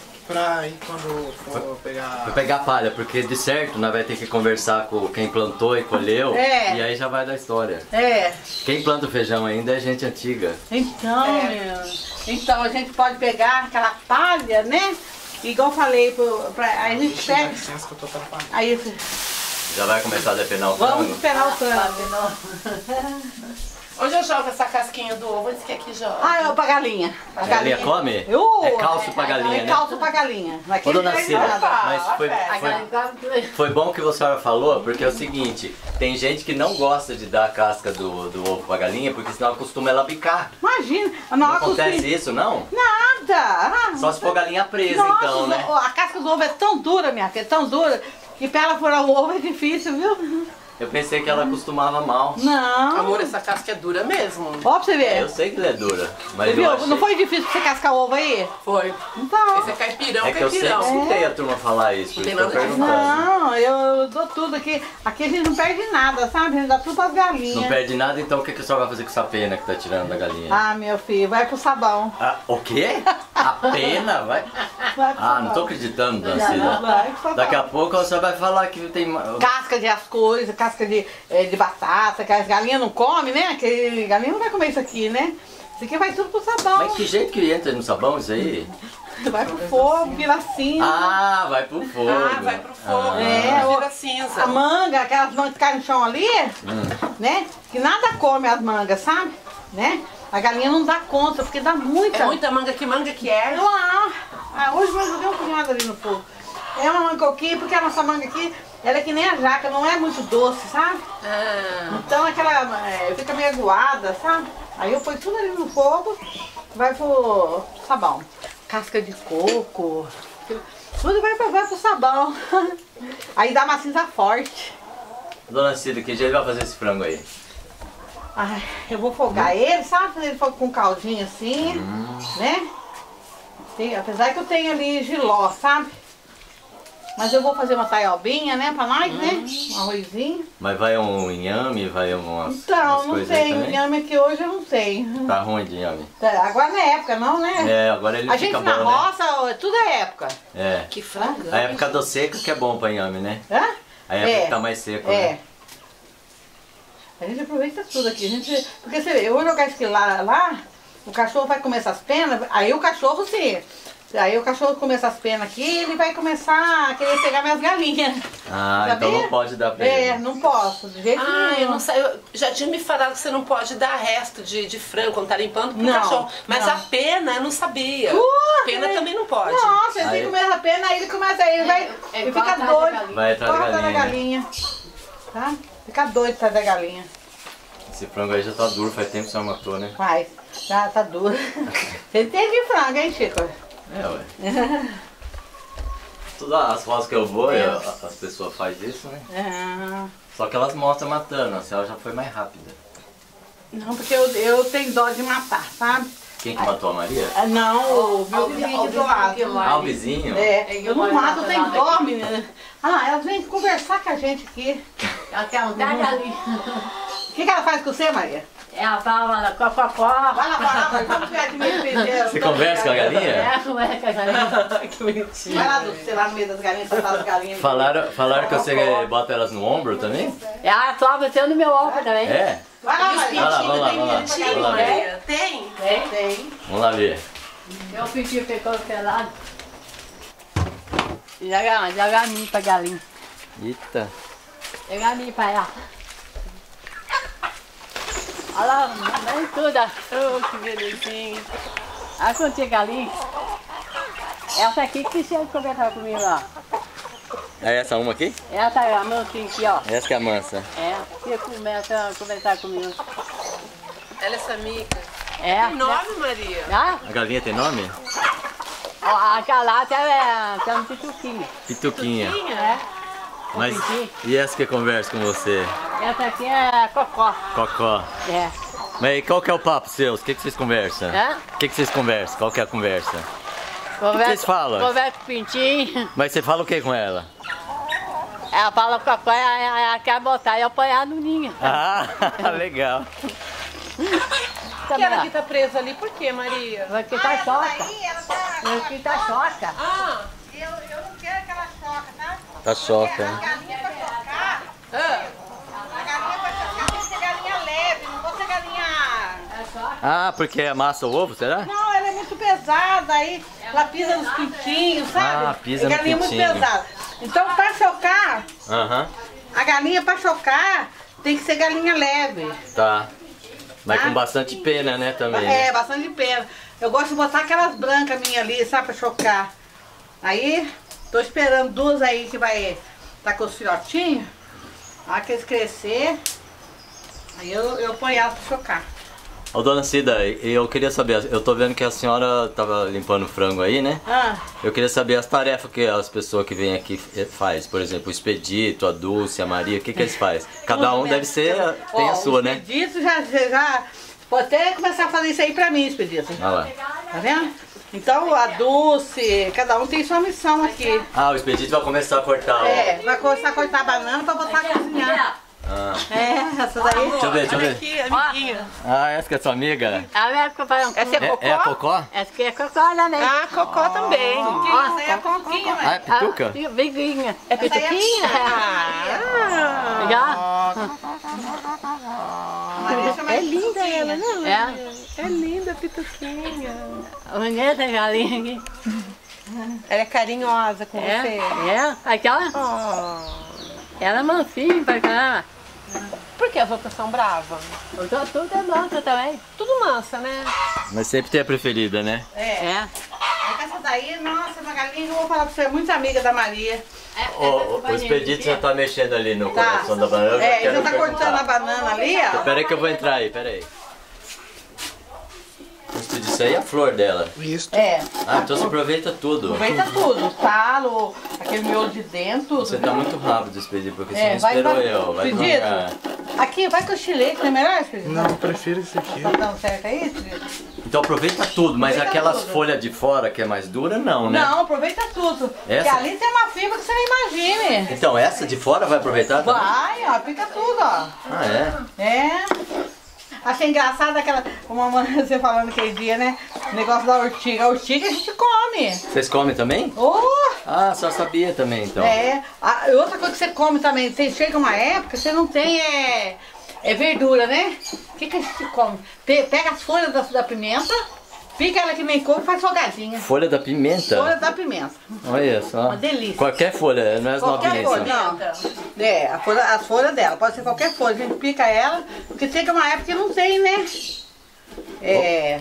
pra ir quando for pegar. Vou pegar a palha, porque de certo nós vai ter que conversar com quem plantou e colheu. É. E aí já vai dar história. É. Quem planta o feijão ainda é gente antiga. Então, É. meu, então a gente pode pegar aquela palha, né? Igual eu falei, pro- pra, aí a gente Deixa eu dar pega. licença que eu tô atrapalhando. Aí Já vai começar a depenar o vamos frango. esperar o frango. Onde eu jogo essa casquinha do ovo? Onde que aqui joga? Ah, é o pra galinha. A A galinha come? Uh, É calço pra galinha, é né? calço pra galinha. Aqui Ô, dona não tem Cida, nada. mas foi, A foi, galinha tá... foi bom que a senhora falou, porque é o seguinte, tem gente que não gosta de dar a casca do, do ovo pra galinha, porque senão acostuma ela bicar. Imagina, na Não hora que os acontece filhos- isso, não? Nada. Ah, Só se for galinha presa, nossa, então, né? a casca do ovo é tão dura, minha filha, tão dura, que pra ela furar o ovo é difícil, viu? Eu pensei que ela acostumava mal. Não. Amor, essa casca é dura mesmo. Ó, pra você ver. Eu sei que ela é dura, mas Você eu viu? achei... Não foi difícil pra você cascar o ovo aí? Foi. Então. Esse é caipirão, É que eu sempre caipirão. escutei a turma falar isso, por Não isso tem que eu tô nada a ver. perguntando. Não, eu dou tudo aqui. Aqui a gente não perde nada, sabe? A gente dá tudo pras galinhas. Não perde nada, então o que, que a senhora vai fazer com essa pena que tá tirando da galinha? Ah, meu filho, vai pro sabão. Ah, o quê? A pena? Vai? Vai pro Ah, sabão. não tô acreditando, dona Já, Cida. vai pro sabão. Daqui a pouco você vai falar que tem... ma- Casca de as coisas, casca de, eh, de batata, que as galinhas não comem, né? Que galinha não vai comer isso aqui, né? Isso aqui vai tudo pro sabão. Mas que jeito que entra no sabão isso aí? Vai pro fogo, vira cinza. Ah, vai pro fogo. Ah, vai pro fogo. Ah. É, Vira o- cinza. A manga, aquelas mangas que caem no chão ali, Hum. né? Que nada come as mangas, sabe? Né? A galinha não dá conta, porque dá muita. É muita manga, que manga que é? Ah, ah, hoje eu joguei um punhado ali no fogo. É uma manga coquinha, porque a nossa manga aqui, ela é que nem a jaca, não é muito doce, sabe? Ah, Então aquela, é, fica meio aguada, sabe? Aí eu ponho tudo ali no fogo, vai pro sabão. Casca de coco, tudo vai, pra, vai pro sabão. Aí dá uma cinza forte. Dona Cida, que dia ele vai fazer esse frango aí? Ai, eu vou folgar hum. ele, sabe? Fazer ele com caldinho assim, hum. né? Tem, apesar que eu tenho ali giló, sabe? Mas eu vou fazer uma taiobinha, né, pra nós, hum. né? Um arrozinho. Mas vai um inhame, vai umas, então, umas não sei, o inhame aqui hoje eu não sei. Tá ruim de inhame? Tá, agora não é época não, né? É, agora ele a fica gente bom, na roça, né? Tudo é época. É. Que frango. A época do seco que é bom pra inhame, né? Hã? A época é. que tá mais seco, é. né? A gente aproveita tudo aqui. A gente, porque você vê, eu vou jogar isso aqui lá, lá, o cachorro vai comer essas penas, aí o cachorro sim. Aí o cachorro come essas penas aqui, ele vai começar a querer pegar minhas galinhas. Ah, sabia? então não pode dar pra É, ele. não posso, de jeito ah, nenhum. eu não sei. Eu já tinha me falado que você não pode dar resto de, de frango quando tá limpando pro não, cachorro. Mas não. a pena eu não sabia. Uh, pena ele... também não pode. Nossa, ele aí... comer essa pena, aí ele começa, aí ele vai, É, é ele fica doido. Vai atrás da galinha. da galinha. Tá? Fica doido atrás da galinha. Esse frango aí já tá duro, faz tempo que você não matou, né? Faz, já tá duro. Você entende de frango, hein, Chico? É, ué. Todas as rosas que eu vou, é. eu, as pessoas fazem isso, né? É. Só que elas mostram matando, a senhora já foi mais rápida. Não, porque eu, eu tenho dó de matar, sabe? Quem que matou a Maria? Ah, não, o meu vizinho aqui do lado. Ah, o vizinho? É, eu não mato, eu tenho dó, menina. Ah, elas vêm conversar com a gente aqui. Ela quer um galinha. O que, que ela faz com você, Maria? Ela fala cococó. Vai lá, vai lá, vai. Vamos ver aqui meio pedeiro. Você conversa com a galinha? É, conversa com a galinha. Que mentira. Vai lá, você lá no meio das galinhas, tratar as galinhas. Falaram, falaram que você bota elas no ombro também? Ela sobe até no meu ombro também. É? Vai lá, Maria. Vai lá, vamos lá, vamos lá. Pintinho, Vamos lá ver. Maria? Tem? Tem. Tem. Vamos lá ver. Eu pedi pecado pelado. Joga, joga a mim pra galinha. Eita. Joga a mim pra ela. Olha lá, vem tudo. Oh, que belezinha. Olha quando tinha galinha. Essa aqui que você conversar comigo, ó. É essa uma aqui? Essa é a mansinha aqui, ó. Essa que é a mansa. É, você começa a conversar comigo. Ela é essa amiga. É. Tem nome, Maria? Ah, A galinha tem nome? ó, aquela lá é chama pituquinha. Pituquinha. É. Mas Pituquinha. e essa que conversa com você? Essa aqui é cocó. Cocó. É. Mas e qual que é o papo seus? O que, que vocês conversam? Hã? O que, que vocês conversam? Qual que é a conversa? Conversa, vocês falam? Conversa com o pintinho. Mas você fala o que com ela? Ela fala cocó, ela, ela quer botar e apanhar no ninho. Ah, legal. Que ela que tá presa ali, por quê, Maria? Porque tá choca. Aí ela tá... Porque tá choca. Ah, Eu, eu não quero que ela choca, tá? Tá choca, A né? galinha pra chocar, ah. a galinha pra chocar tem que ser galinha leve, não pode ser galinha... Ah, porque amassa o ovo, será? Não, ela é muito pesada, aí ela pisa nos pintinhos, sabe? Ah, pisa é no galinha pintinho. muito pesada. Então pra chocar, Aham. a galinha pra chocar tem que ser galinha leve. Tá. Mas Tá? com bastante pena, né, também. É, né? bastante pena. Eu gosto de botar aquelas brancas minhas ali, sabe, pra chocar. Aí, tô esperando duas aí que vai tá com os filhotinhos. A hora que eles crescer, aí eu, eu ponho elas pra chocar. Ô, dona Cida, eu queria saber, eu tô vendo que a senhora tava limpando frango aí, né? Ah, Eu queria saber as tarefas que as pessoas que vêm aqui faz. Por exemplo, o Expedito, a Dulce, a Maria, o que que eles fazem? Cada um deve ser, tem ó, a sua, o né? Expedito já, já, já pode até começar a fazer isso aí pra mim, Expedito. Olha lá. Tá vendo? Então a Dulce, cada um tem sua missão aqui. Ah, o Expedito vai começar a cortar, ó. É, vai começar a cortar a banana pra botar a cozinhar. Ah. É, essa daí. Deixa eu ver, deixa eu Olha ver. aqui, amiguinha. Ah, essa que é sua amiga? A minha companheira. Essa é É, cocó? é a Cocó? Essa aqui é cocó também. Ah, cocó também. Essa aí é a conquinha, Ah, é né? Pituca? Ah, biguinha. É Essa aí é pituquinha? a Ah. Já? Maria chama É de linda pituquinha. ela, né? É. É linda a pituquinha. Bonita galinha aqui. Ela é carinhosa com É, você. é. Aquela, Oh. ela é mansinha pra caramba. Por que as outras são bravas? Eu tô tudo é mansa também. Tudo mansa, né? Mas sempre tem a preferida, né? É. É. Essa daí, nossa, uma galinha que eu vou falar pra você, é muito amiga da Maria. O, o Expedito já tá mexendo ali no Tá. coração da banana. eu já É, quero ele já tá perguntar. cortando a banana ali, ó. Pera aí que eu vou entrar aí, pera aí. O Expedito isso aí é a flor dela. Isso. É. Ah, então você aproveita tudo. Aproveita tudo, o talo, aquele miolo de dentro, tudo. Você tá muito rápido, Expedito, porque você É, não vai esperou pra- eu. Vai Expedito. devagar. Aqui, vai com o chilete, não é melhor, Expedito? Não, eu prefiro esse aqui. Tá dando certo aí, Expedito? Então aproveita tudo, mas Aproveita aquelas tudo. folhas de fora que é mais dura, não, né? Não, aproveita tudo. Essa? Porque ali tem uma fibra que você não imagine. Então essa de fora vai aproveitar também? Vai, ó, pica tudo, ó. Ah, é? É. Achei engraçado aquela. Uma mãe você falando aquele dia, né? O negócio da urtiga. A urtiga a gente come. Vocês comem também? Oh! Ah, só sabia também, então. É. A, outra coisa que você come também, tem, chega uma época, você não tem é, é verdura, né? O que, que a gente come? Pe- Pega as folhas da, da pimenta, pica ela que nem couve e faz salgadinha. Folha da pimenta? Folha da pimenta. Olha só. Uma delícia. Qualquer folha, não é as Qualquer novinhas. folha, Não. não. É, a folha, as folhas dela, pode ser qualquer folha, a gente pica ela, porque chega uma época que não tem, né? É.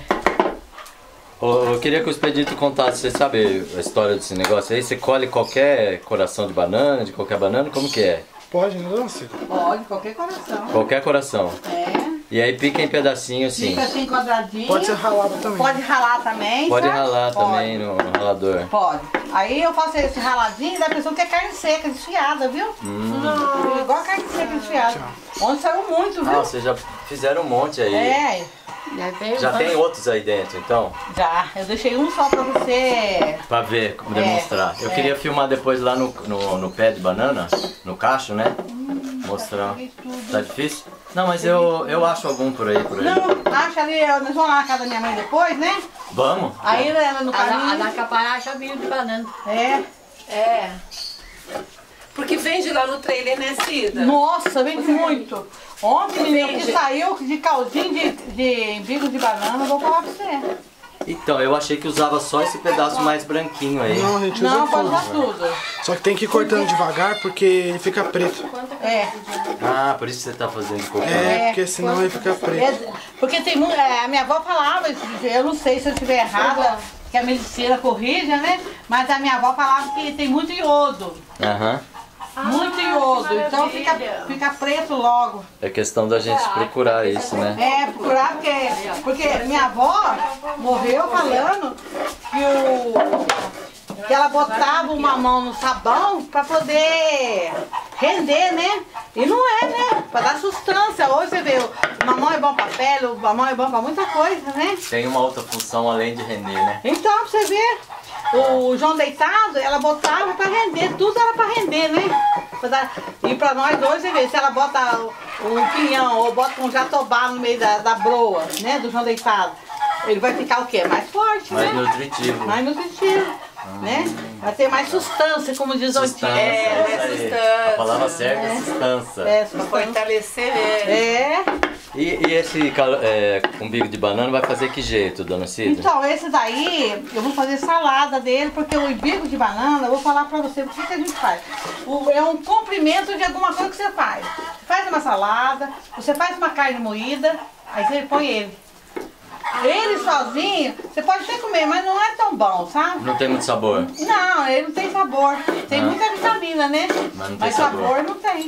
Ô, Eu queria que o Expedito contasse, você sabe a história desse negócio aí? Você colhe qualquer coração de banana, de qualquer banana, como que é? Pode, não, Cida? Pode, qualquer coração. Qualquer coração. É. E aí pica em pedacinho assim. Fica assim quadradinho. Pode ser ralado também. Pode ralar também. Pode tá? ralar Pode. também no, no ralador. Pode. Aí eu faço esse raladinho da pessoa que é carne seca, desfiada, viu? Hum. Não. Igual a carne seca desfiada. Onde saiu muito, Ah, viu? vocês já fizeram um monte aí. É, Já tem Já tem outros aí dentro, então? já. Eu deixei um só pra você. Pra ver, como demonstrar. Eu é. queria filmar depois lá no, no, no pé de banana, no cacho, né? Mostrar. Tá difícil? Não, mas eu, eu acho algum por aí, por aí. Não, acha ali, nós vamos lá na casa da minha mãe depois, né? Vamos? Aí ela no A da, a caminho. da Capará acha milho de banana. É. É. Porque vende lá no trailer, né, Cida? Nossa, vem muito. Ontem, menino, que Vende. saiu de caldinho de, de embigo de banana, eu vou falar pra você. Então, eu achei que usava só esse pedaço mais branquinho aí. Não, a gente usa Não, pode tudo. usar tudo. Só que tem que ir cortando devagar porque ele fica preto. É. Ah, por isso que você tá fazendo cocô. É, porque senão ele fica preto. É, porque tem muito. É, a minha avó falava, eu não sei se eu estiver errada, que a medicina corrija, né? Mas a minha avó falava que tem muito iodo. Aham. Muito iodo. Então fica, fica preto logo. É questão da gente procurar isso, né? É, procurar porque. Porque minha avó morreu falando que o. Que ela botava o mamão no sabão pra poder render, né? E não é, né? Pra dar sustância. Hoje você vê, o mamão é bom pra pele, o mamão é bom pra muita coisa, né? Tem uma outra função além de render, né? Então, pra você ver, o João deitado, ela botava pra render, tudo era pra render, né? Pra dar- E pra nós hoje, você vê, se ela bota um pinhão ou bota um jatobá no meio da, da broa, né? Do João deitado, ele vai ficar o quê? Mais forte, Mais né? nutritivo. Mais nutritivo, né? Vai ter mais sustância, como diz o antigo. Sustância, É, isso aí. sustância. A palavra certa é sustância. É, Pra sustância. fortalecer ele. É. E, e esse cal- é, umbigo de banana vai fazer que jeito, dona Cida? Então, esse daí, eu vou fazer salada dele, porque o umbigo de banana, eu vou falar pra você o que, que a gente faz. O- é um comprimento de alguma coisa que você faz. Você faz uma salada, você faz uma carne moída, aí você põe ele. Ele sozinho, você pode até comer, mas não é tão bom, sabe? Não tem muito sabor. Não, ele não tem sabor. Tem Ah. muita vitamina, né? Mas não tem sabor. sabor. não tem.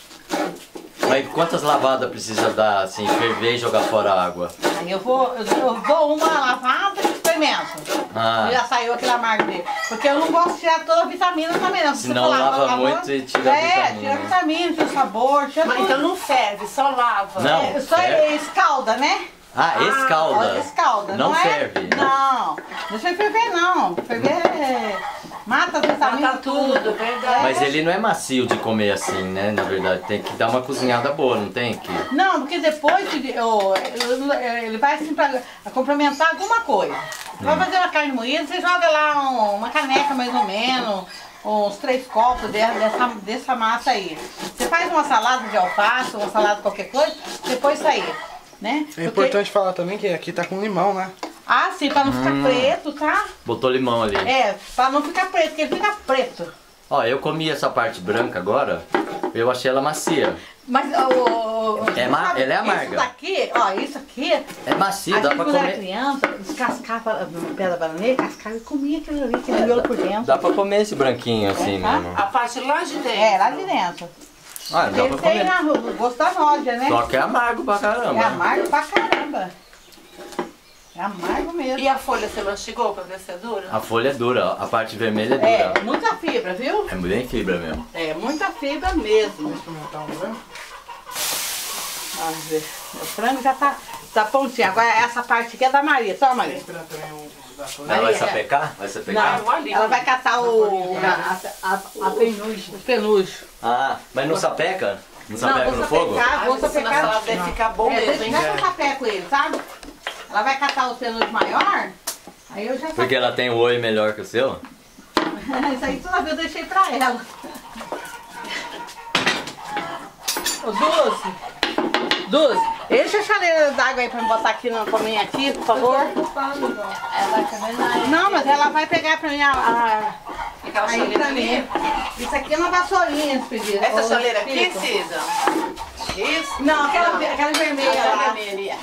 Mas quantas lavadas precisa dar, assim, ferver e jogar fora a água? Aí eu vou, eu, eu dou uma lavada e experimento. Ah. Já saiu aquele amargo dele. Porque eu não gosto de tirar toda a vitamina também, não. Se Senão você for lava lavar, muito e tira a é, vitamina. tira a vitamina, tira o sabor, tira Mas tudo. então não ferve, só lava. Não. É, só ferve. escalda, né? Ah, escalda. Escalda, Não não, é? ferve. Não, deixa eu ferver não. Ferver é... mata as vitaminas, Mata tudo, verdade. Mas ele não é macio de comer assim, né? Na verdade, tem que dar uma cozinhada boa, não tem que? Não, porque depois que, oh, ele vai assim pra complementar alguma coisa. Você vai fazer uma carne moída, você joga lá um- uma caneca mais ou menos, uns três copos de- dessa, dessa massa aí. Você faz uma salada de alface, uma salada de qualquer coisa, depois isso aí, né? É Porque- importante falar também que aqui tá com limão, né? Ah, sim, pra não ficar Hum. preto, tá? Botou limão ali. É, pra não ficar preto, porque ele fica preto. Ó, eu comi essa parte branca agora, eu achei ela macia. Mas o... É ma- sabe, ela é amarga. Isso daqui, ó, isso aqui... É macio, A dá gente, pra quando era comer. criança, descascava no pé da bananeira, cascava e comia aquilo ali, aquele miolo por dentro. Dá pra comer esse branquinho assim tá? mesmo. A parte lá de dentro. É, lá de dentro. Ah, dá Ele pra tem comer. a- o gosto da nódia, né? Só que é amargo pra caramba. É amargo pra caramba. É amargo mesmo. E a folha você mastigou pra ver se é dura? A folha é dura, ó. A parte vermelha é É, dura. muita fibra, viu? É bem fibra mesmo. É, muita fibra mesmo. Vamos experimentar um frango? Vamos ver. O frango já tá, tá prontinho. Agora essa parte aqui é da Maria. Toma, Maria. Experimentar também um da folha. Ela vai Maria. sapecar? Vai sapecar? Não, ali. Ela vai catar o... a, a, a penugem. Os penugem. Ah, mas não sapeca? Não sapeca vou no fogo? sapecar, Ah, vou essa sapecar. salada deve ficar bom É, mesmo, deixa, hein? deixa eu sapeco ele, sabe? Ela vai catar os penugem maior. Aí eu já sapeco. Porque ela tem o olho melhor que o seu? Isso aí toda vez eu deixei pra ela. Ô, Dulce. Dulce, enche a chaleira d'água aí pra me botar aqui na cominha aqui, por favor. Não, mas ela vai pegar pra mim a... a Aquela aí chaleira pra ali. mim. Isso aqui é uma vassourinha, esse pedido. Essa Ô, chaleira aqui, Chico. Cida? Isso? Não, aquela, aquela vermelha Aquela lá. vermelha.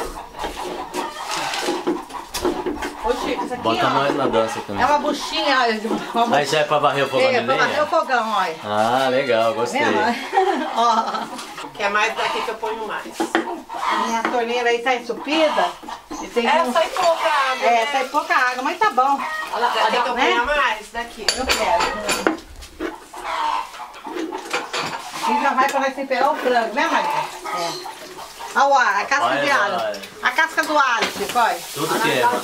Ô, Chico, isso aqui, Bota ó, nós na dança também. é uma buchinha, olha. Uma Aí buchinha. já é pra varrer o fogão É, de pra bater lenha? o fogão, olha. Ah, legal, gostei. Vendo? Ó. Que é mais daqui que eu ponho mais. A minha torneira aí tá entupida. E tem É, um... sai pouca água, É, né? sai pouca água, mas tá bom. Ela quer que eu né? ponha mais daqui. Eu quero. E já vai pra nós temperar o frango, né, Maria? É. Olha o alho, a casca Olha, de alho. olha. A casca do alho, Chico, olha. Tudo queima.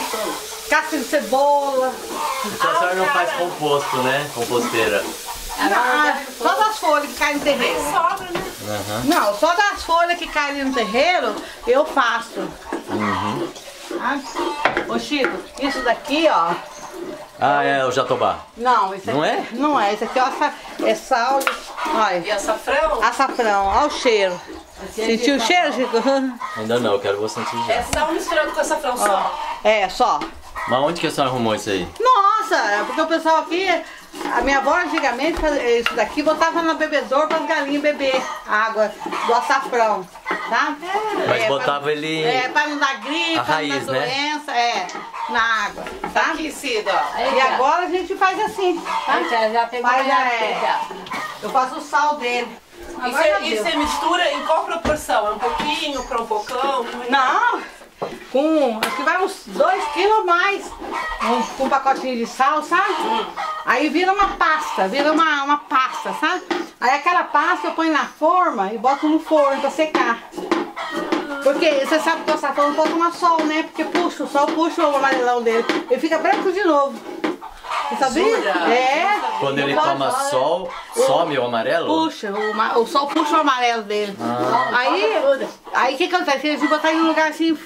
Casca de cebola. Então a senhora não faz composto, né? Composteira. Ah, só das folhas que caem no terreiro. Sobra, né? Aham. Não, só das folhas que caem no terreiro, eu faço. Uhum. Ah, ô Chico, isso daqui, ó. Ah, é o jatobá. Não, isso Não aqui, é? Não é, isso aqui ó, é sal, E olha, açafrão? açafrão, olha o cheiro. Sentiu o cheiro, Chico? Ainda não, eu quero você sentir É já. sal misturado com açafrão só. É, só. Mas onde que a senhora arrumou isso aí? Nossa, é porque o pessoal aqui, a minha avó antigamente fazia isso daqui, botava no bebedouro para as galinhas beber água do açafrão, tá? Mas É, botava pra, ele- É, para não dar gripe, A para raiz, não dar né? doença, é, na água, tá? Aqui, Cida, ó. E agora a gente faz assim, tá? Já, já pegou Mas já minha é. já. Eu faço o sal dele. E Agora já você, e deu. você mistura em qual proporção? É um pouquinho para um pocão? Como é que- Não, com, acho que vai uns dois quilos a mais, um, com um pacotinho de sal, sabe? Aí vira uma pasta, vira uma, uma pasta, sabe? Aí aquela pasta eu ponho na forma e boto no forno pra secar. Porque você sabe que o açafrão não pode tomar sol, né? Porque puxa, o sol puxa o amarelão dele. Ele fica branco de novo. Você sabia? Jura? É. Quando ele Não pode- toma sol, some o amarelo? Puxa, o, ma- o sol puxa o amarelo dele. Ah. Aí, aí o que acontece? Eles vão botar ele num lugar assim,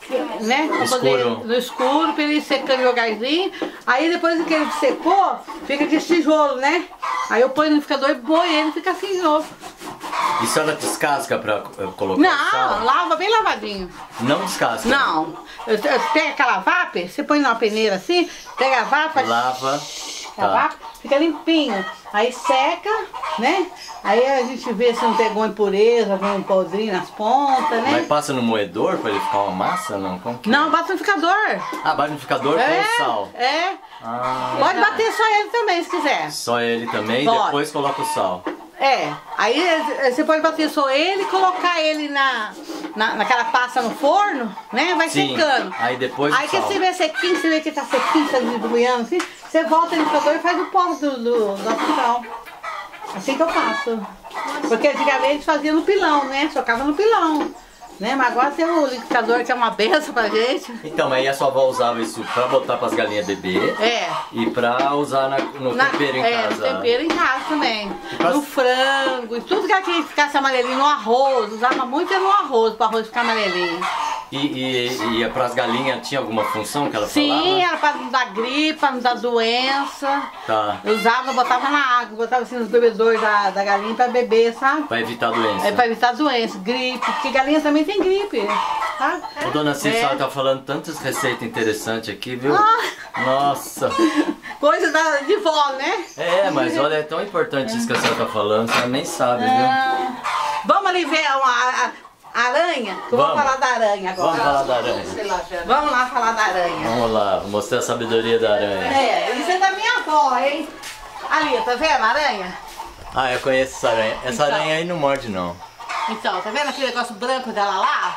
né? Pra Escuro. poder- no escuro, pra ele ir secando devagarzinho. Aí depois que ele secou, fica de tijolo, né? Aí eu ponho no liquidificador e boi ele fica assim de novo. E a senhora descasca pra eh, colocar Não, sal? lava bem lavadinho. Não descasca? Não, eu, eu pega aquela vapa, você põe numa peneira assim, pega a vapa, Lava. a Tá. vapa, fica limpinho. Aí seca, né? Aí a gente vê se não pegou impureza, algum podrinho nas pontas, né? Mas passa no moedor pra ele ficar uma massa? Não, como que... Não, bate no liquidificador. Ah, bate no liquidificador É, com sal. é. Ah, Pode bater só ele também, se quiser. só ele também e Pode. depois coloca o sal. É, aí eh, você pode bater só ele e colocar ele na, na, naquela pasta no forno, né? Vai Sim. secando. Aí depois Aí o que sal. você vê sequinho, você vê que tá sequinho, tá desbuiando assim, você volta no liquidificador e faz o pó do, do, do açafrão. Assim que eu faço. Porque antigamente fazia no pilão, né? Socava no pilão. Né? Mas agora tem o liquidificador que é uma benção pra gente. Então, mas aí a sua avó usava isso pra botar pras galinhas beber É. e pra usar na- no Na- tempero em é, casa. no tempero em casa também. Mas- No frango, e tudo que aqui ficasse amarelinho, no arroz. Usava muito no arroz, para arroz ficar amarelinho. E, e, e pras galinhas tinha alguma função que ela Sim, falava? era para não dar gripe, para não dar doença. Tá. Eu usava, botava na água, botava assim nos bebedouros da, da galinha para beber, sabe? Pra evitar doença. É para evitar doença, gripe, porque galinha também tem gripe, tá? Ô, dona Cícera, É. a senhora tá falando tantas receitas interessantes aqui, viu? Ah. Nossa! Coisa da, de vó, né? É, mas olha, é tão importante isso que a senhora tá falando, a senhora nem sabe, viu? Ah, vamos ali ver uma a- a aranha? Que eu vou Vamos. falar da aranha agora. Vamos falar da aranha. Sei lá, Vera. Vamos lá falar da aranha. Vamos lá, mostrar a sabedoria da aranha. É, isso é da minha avó, hein? Ali, tá vendo a aranha? Ah, eu conheço essa aranha. Essa Então. aranha aí não morde, não. Então, tá vendo aquele negócio branco dela lá?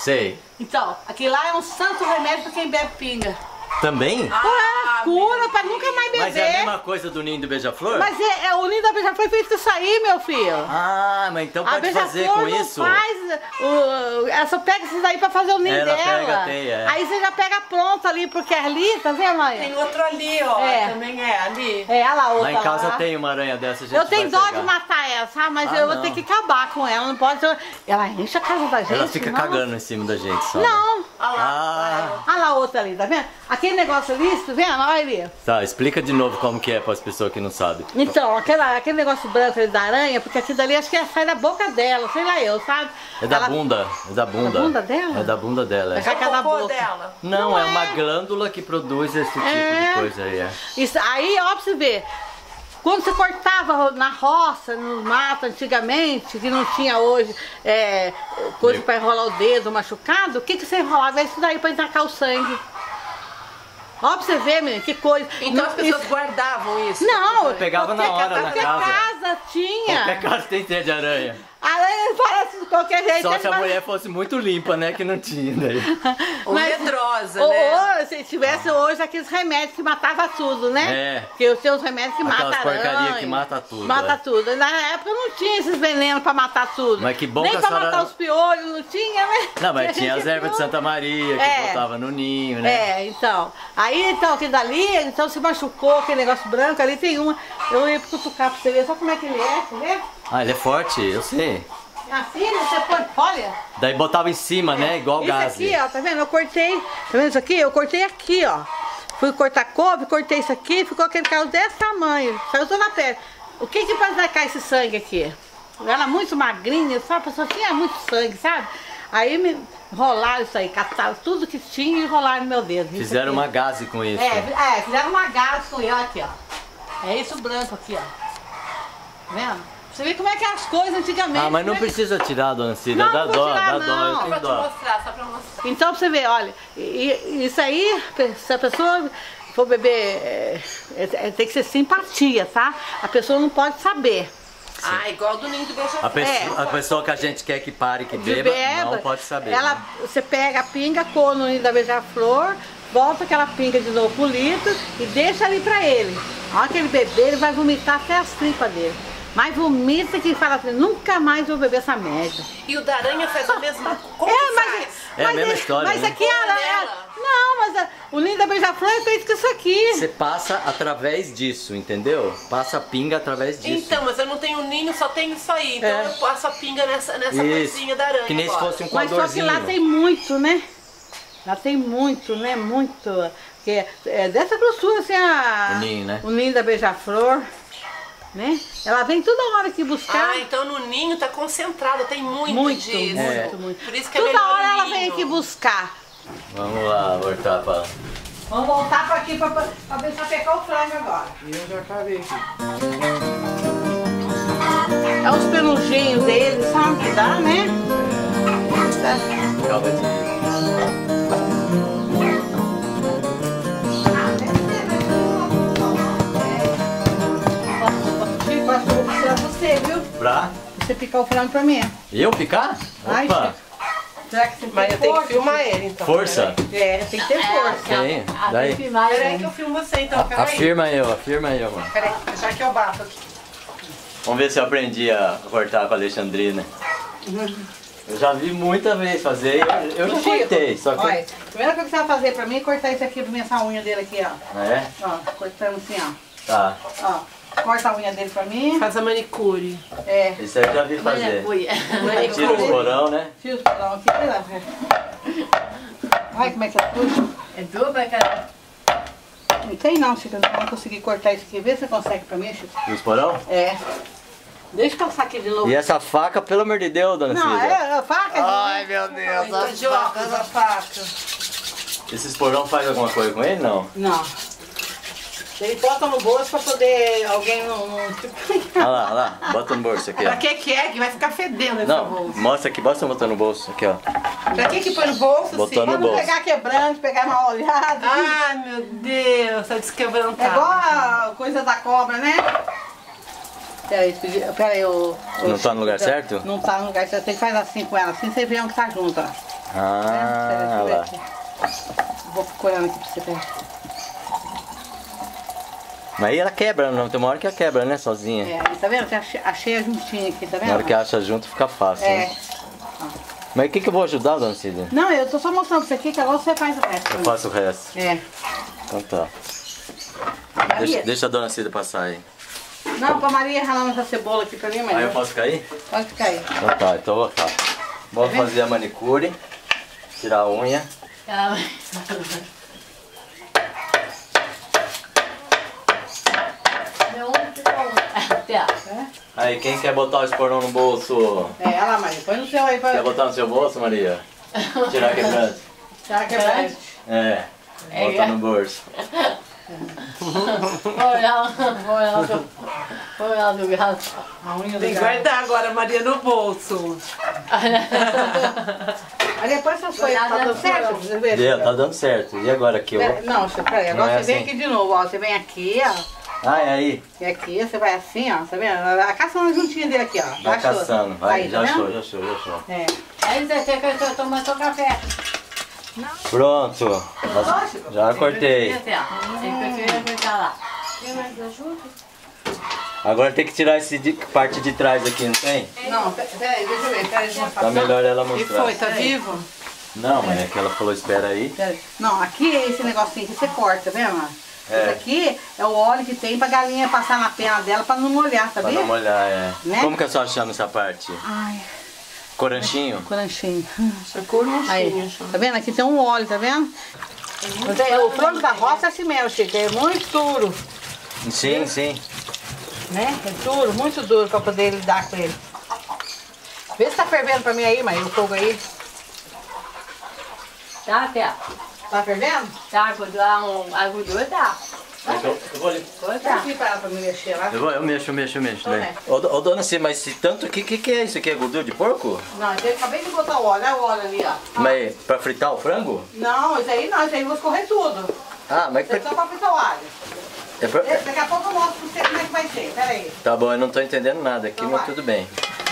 Sei. Então, aquele lá é um santo remédio pra quem bebe pinga. Também? Ah, cura pra nunca mais beber. Mas é a mesma coisa do ninho do beija-flor? Mas é, é, o ninho da beija-flor foi feito isso aí, meu filho. Ah, mas então A pode fazer com não isso? Faz, uh, ela só pega isso daí pra fazer o ninho Ela dela. pega a teia, é. Aí você já pega pronto ali, porque ali, tá vendo aí? Tem outro ali, ó. É. Também é ali. É, olha lá, outra Lá em casa lá. tem uma aranha dessa, a gente Eu tenho vai dó pegar. de matar ela, sabe? Mas Ah, eu vou não. ter que acabar com ela, não pode... Ela enche a casa da gente, Ela fica não. cagando em cima da gente só. né? Não. Ah, Olha lá outra ali, tá vendo? Aquele negócio ali, tá vendo? Olha ali. tá, explica de novo como que é para as pessoas que não sabem. Então, aquela, aquele negócio branco ali da aranha, porque aquilo dali acho que é, sai da boca dela, sei lá eu, sabe? É da Ela- bunda, é da bunda. Da bunda dela? É da bunda dela. é. Vai cagar É na o cocô boca. dela. Não, Não é é. uma glândula que produz esse tipo É. de coisa aí. É. Isso, aí, ó, pra você ver. Quando você cortava na roça, no mato, antigamente, que não tinha hoje é, coisa Meu. pra enrolar o dedo machucado, o que, que você enrolava? É isso daí pra entracar o sangue. Ó, pra você ver, menina, que coisa. Então Não, as pessoas isso- guardavam isso. Não, Pegava na qualquer- hora na qualquer casa. casa tinha. Qualquer casa tem teia de aranha. Aranha parece de qualquer jeito. Só se a mas- mulher fosse muito limpa, né? Que não tinha daí. Ou Mas- medrosa, Ou, né? ou, se tivesse hoje aqueles remédios que matavam tudo, né? É. Porque os seus remédios que Aquelas matam porcaria aranha. que mata tudo, Mata é. tudo. Na época não tinha esses venenos pra matar tudo. Mas que bom Nem que a pra senhora- matar os piolhos, não tinha, né? Não, mas tinha as ervas de Santa Maria que É. botava no ninho, né? É, então. Aí, então, aquele dali, então se machucou, aquele negócio branco, ali tem uma. Eu ia cutucar pra você ver só como é que ele é, tá vendo? Ah, ele é forte, eu sei. Assim, você põe, olha. Daí botava em cima, né? Igual Isso gás. aqui, ó, tá vendo? Eu cortei, tá vendo isso aqui? Eu cortei aqui, ó. Fui cortar couve, cortei isso aqui, ficou aquele caldo desse tamanho. Saiu toda a pele. O que que faz sacar esse sangue aqui? Ela é muito magrinha, sabe? A pessoa tinha muito sangue, sabe? Aí me enrolaram isso aí, cataram tudo que tinha e enrolaram no meu dedo. Isso Fizeram aqui. uma gaze com isso. É, é, fizeram uma gás com ela aqui, ó. É isso branco aqui, ó. Tá vendo? Você vê como é que eram as coisas antigamente. Ah, mas não como é que- precisa tirar, dona Cida. Não, Dá não vou dó, tirar, dá dó. não. Eu Só tenho pra te dó. mostrar, só pra mostrar. Então pra você ver, olha, e- e- isso aí, se a pessoa for beber, é, é, tem que ser simpatia, tá? A pessoa não pode saber. Ah, igual do ninho do A beija-flor. pessoa, a pessoa que a gente quer que pare, que De beba, beba, não pode saber. Ela, né? você pega a pinga, coa no ninho da beija-flor, volta aquela pinga de novo pro litro e deixa ali pra ele. A hora que ele beber, ele vai vomitar até as tripas dele. Mas vomita que fala assim, nunca mais vou beber essa merda. E o da aranha faz a mesma coisa. É, mas, faz? É a mas, mesma história, Mas né? aqui é aranha. Dela. Não, mas a- o ninho da beija-flor é feito com isso aqui. Você passa através disso, entendeu? Passa a pinga através disso. Então, mas eu não tenho ninho, só tenho isso aí. Então É. eu passo a pinga nessa, nessa Isso. coisinha da aranha. Que nem se agora. fosse um Mas só que condorzinho. lá tem muito, né? Lá tem muito, né? Muito. Que é dessa grossura, assim, a... O ninho, né? O ninho da beija-flor, né? Ela vem toda hora aqui buscar. Ah, então no ninho tá concentrado, tem muito, muito, disso. muito, É. muito. Por isso que é Toda melhor hora o ela ninho. vem aqui buscar. Vamos lá, voltar pra... Vamos voltar pra aqui pra, pra, pra ver se vai pegar o frango agora. E eu já acabei aqui. É os pelujinhos dele, sabe que dá, né? Calma aí. Chico, acho que eu vou precisar de você, viu? Pra? Você picar o frango pra mim. Eu picar? Ai, Opa! Chico. Será que você Mas tem eu tenho que força, filmar Chico? ele, então. Força? É, tem que ter força. Tem. Ah, Daí. tem que filmar, Peraí né? que eu filmo você, então. Peraí. Afirma eu, afirma eu, mano. Peraí, já que eu bato aqui. Vamos ver se eu aprendi a cortar com a Alexandrina. Eu já vi muita vez fazer, eu, eu já Chico, cortei, só que... Olha, a primeira coisa que você vai fazer pra mim é cortar isso aqui pra mim, essa unha dele aqui, ó. É? Ó, cortando assim, ó. Tá. Ó, corta a unha dele pra mim. Faz a manicure. É. Isso aí eu já vi fazer. Olha, Tira os porão, né? Tira os porão aqui, olha lá. Olha como é que é tudo. é dupla, cara. Não tem não, Chico, eu não vou conseguir cortar isso aqui. Vê se você consegue pra mim, Chico. E os porão? É. Deixa eu passar aqui de novo. E essa faca, pelo amor de Deus, dona Não, Cida. é a faca. Ai, meu Deus. Tá de óculos a faca. Esses porão faz alguma coisa com ele, não? Não. Ele bota no bolso pra poder alguém não... não... Olha lá, olha lá. Bota no bolso aqui, Pra ó. que que é? Que vai ficar fedendo essa Não, bolsa. mostra aqui, bota botando no bolso. Aqui, ó. Pra que que põe no bolso, Botou assim? no Pra não bolso. pegar quebrando, pegar mal olhado. Ai, meu Deus, tá É desquebrantado. igual a coisa da cobra, né? Peraí, peraí, eu... Não tá no lugar certo? Não tá no lugar certo. Você faz assim com ela, assim você vê onde tá junto, ó. Ah, Pera, lá. deixa eu ver aqui. Vou corando aqui pra você ver. Mas aí ela quebra, não? Tem uma hora que ela quebra, né? Sozinha. É, aí, tá vendo? Tem a cheia juntinha aqui, tá vendo? Na hora que acha junto fica fácil, É. né? Mas o que, que eu vou ajudar, dona Cida? Não, eu tô só mostrando pra você aqui que agora você faz o resto. Eu faço o resto. É. Então tá. Maria. Deixa, deixa a dona Cida passar aí. Não, pra Maria ralar essa cebola aqui pra mim, mas... Aí eu posso cair? Pode ficar aí. Então tá, então eu vou cá. Vamos fazer a manicure, tirar a unha. Ah, meu ombro ficou até. Aí, quem quer botar o esporão no bolso? É, olha lá, Maria. Põe no seu aí pra... Quer botar no seu bolso, Maria? Tirar quebrante? Tirar quebrante. É, bota no bolso. Vou olhar, vou olhar do, vou olhar do gato. A unha do Tem que gato. guardar agora a Maria no bolso. Aí depois essas coisas, tá dando certo? Você vê? Deu, tá dando certo. E agora aqui, Pera- ó? Não, peraí, Não agora é você vem assim? aqui de novo, ó. Você vem aqui, ó. Ah, e aí? E aqui, você vai assim, ó. Tá vendo? Vai caçando juntinho dele aqui, ó. Vai Achou? caçando, vai. Aí, Já tá achou, vendo? já achou, já achou. É. Aí você quer que eu tô tomando seu café. Pronto. Lógico. Já cortei. Tem que eu queria cortar lá. Agora tem que tirar esse de, parte de trás aqui, não tem? Não, pe- peraí, deixa eu ver. Peraí, deixa eu Tá mostrar. melhor ela E mostrar. foi, tá vivo? Não, mas é que ela falou, espera aí. Peraí. Não, aqui é esse negocinho que você corta, tá vendo? É. Isso aqui é o óleo que tem pra galinha passar na pena dela pra não molhar, Pra sabia? não molhar, é. Né? Como que a senhora chama essa parte? Ai, Coranchinho? coranchinho. Sacou Aí, tá vendo? Aqui tem um óleo, tá vendo? Mas é, o frango da roça é assim mesmo, Chico, é muito duro, Sim, sim. né? É duro, muito duro pra poder lidar com ele. Vê se tá fervendo pra mim aí, mãe, o fogo aí. Tá, Té? Tá fervendo? Tá, a gordura, um, a gordura tá. Eu, eu vou ali. Tá Tá. aqui pra ela pra me mexer lá. Eu, vou, eu mexo, eu mexo, eu mexo. Então, Né? né? Ô, ô, dona Cida, mas se tanto aqui, o que, que é isso aqui? É gordura de porco? Não, eu acabei de botar o óleo, olha o óleo ali, ó. Mas pra fritar o frango? Não, isso aí não, isso aí eu vou escorrer tudo. Ah, mas... Isso é só pra fritar o alho. É pra... Daqui a pouco eu mostro pra você como é que vai ser, pera aí. Tá bom, eu não tô entendendo nada aqui, Então mas vai. tudo bem.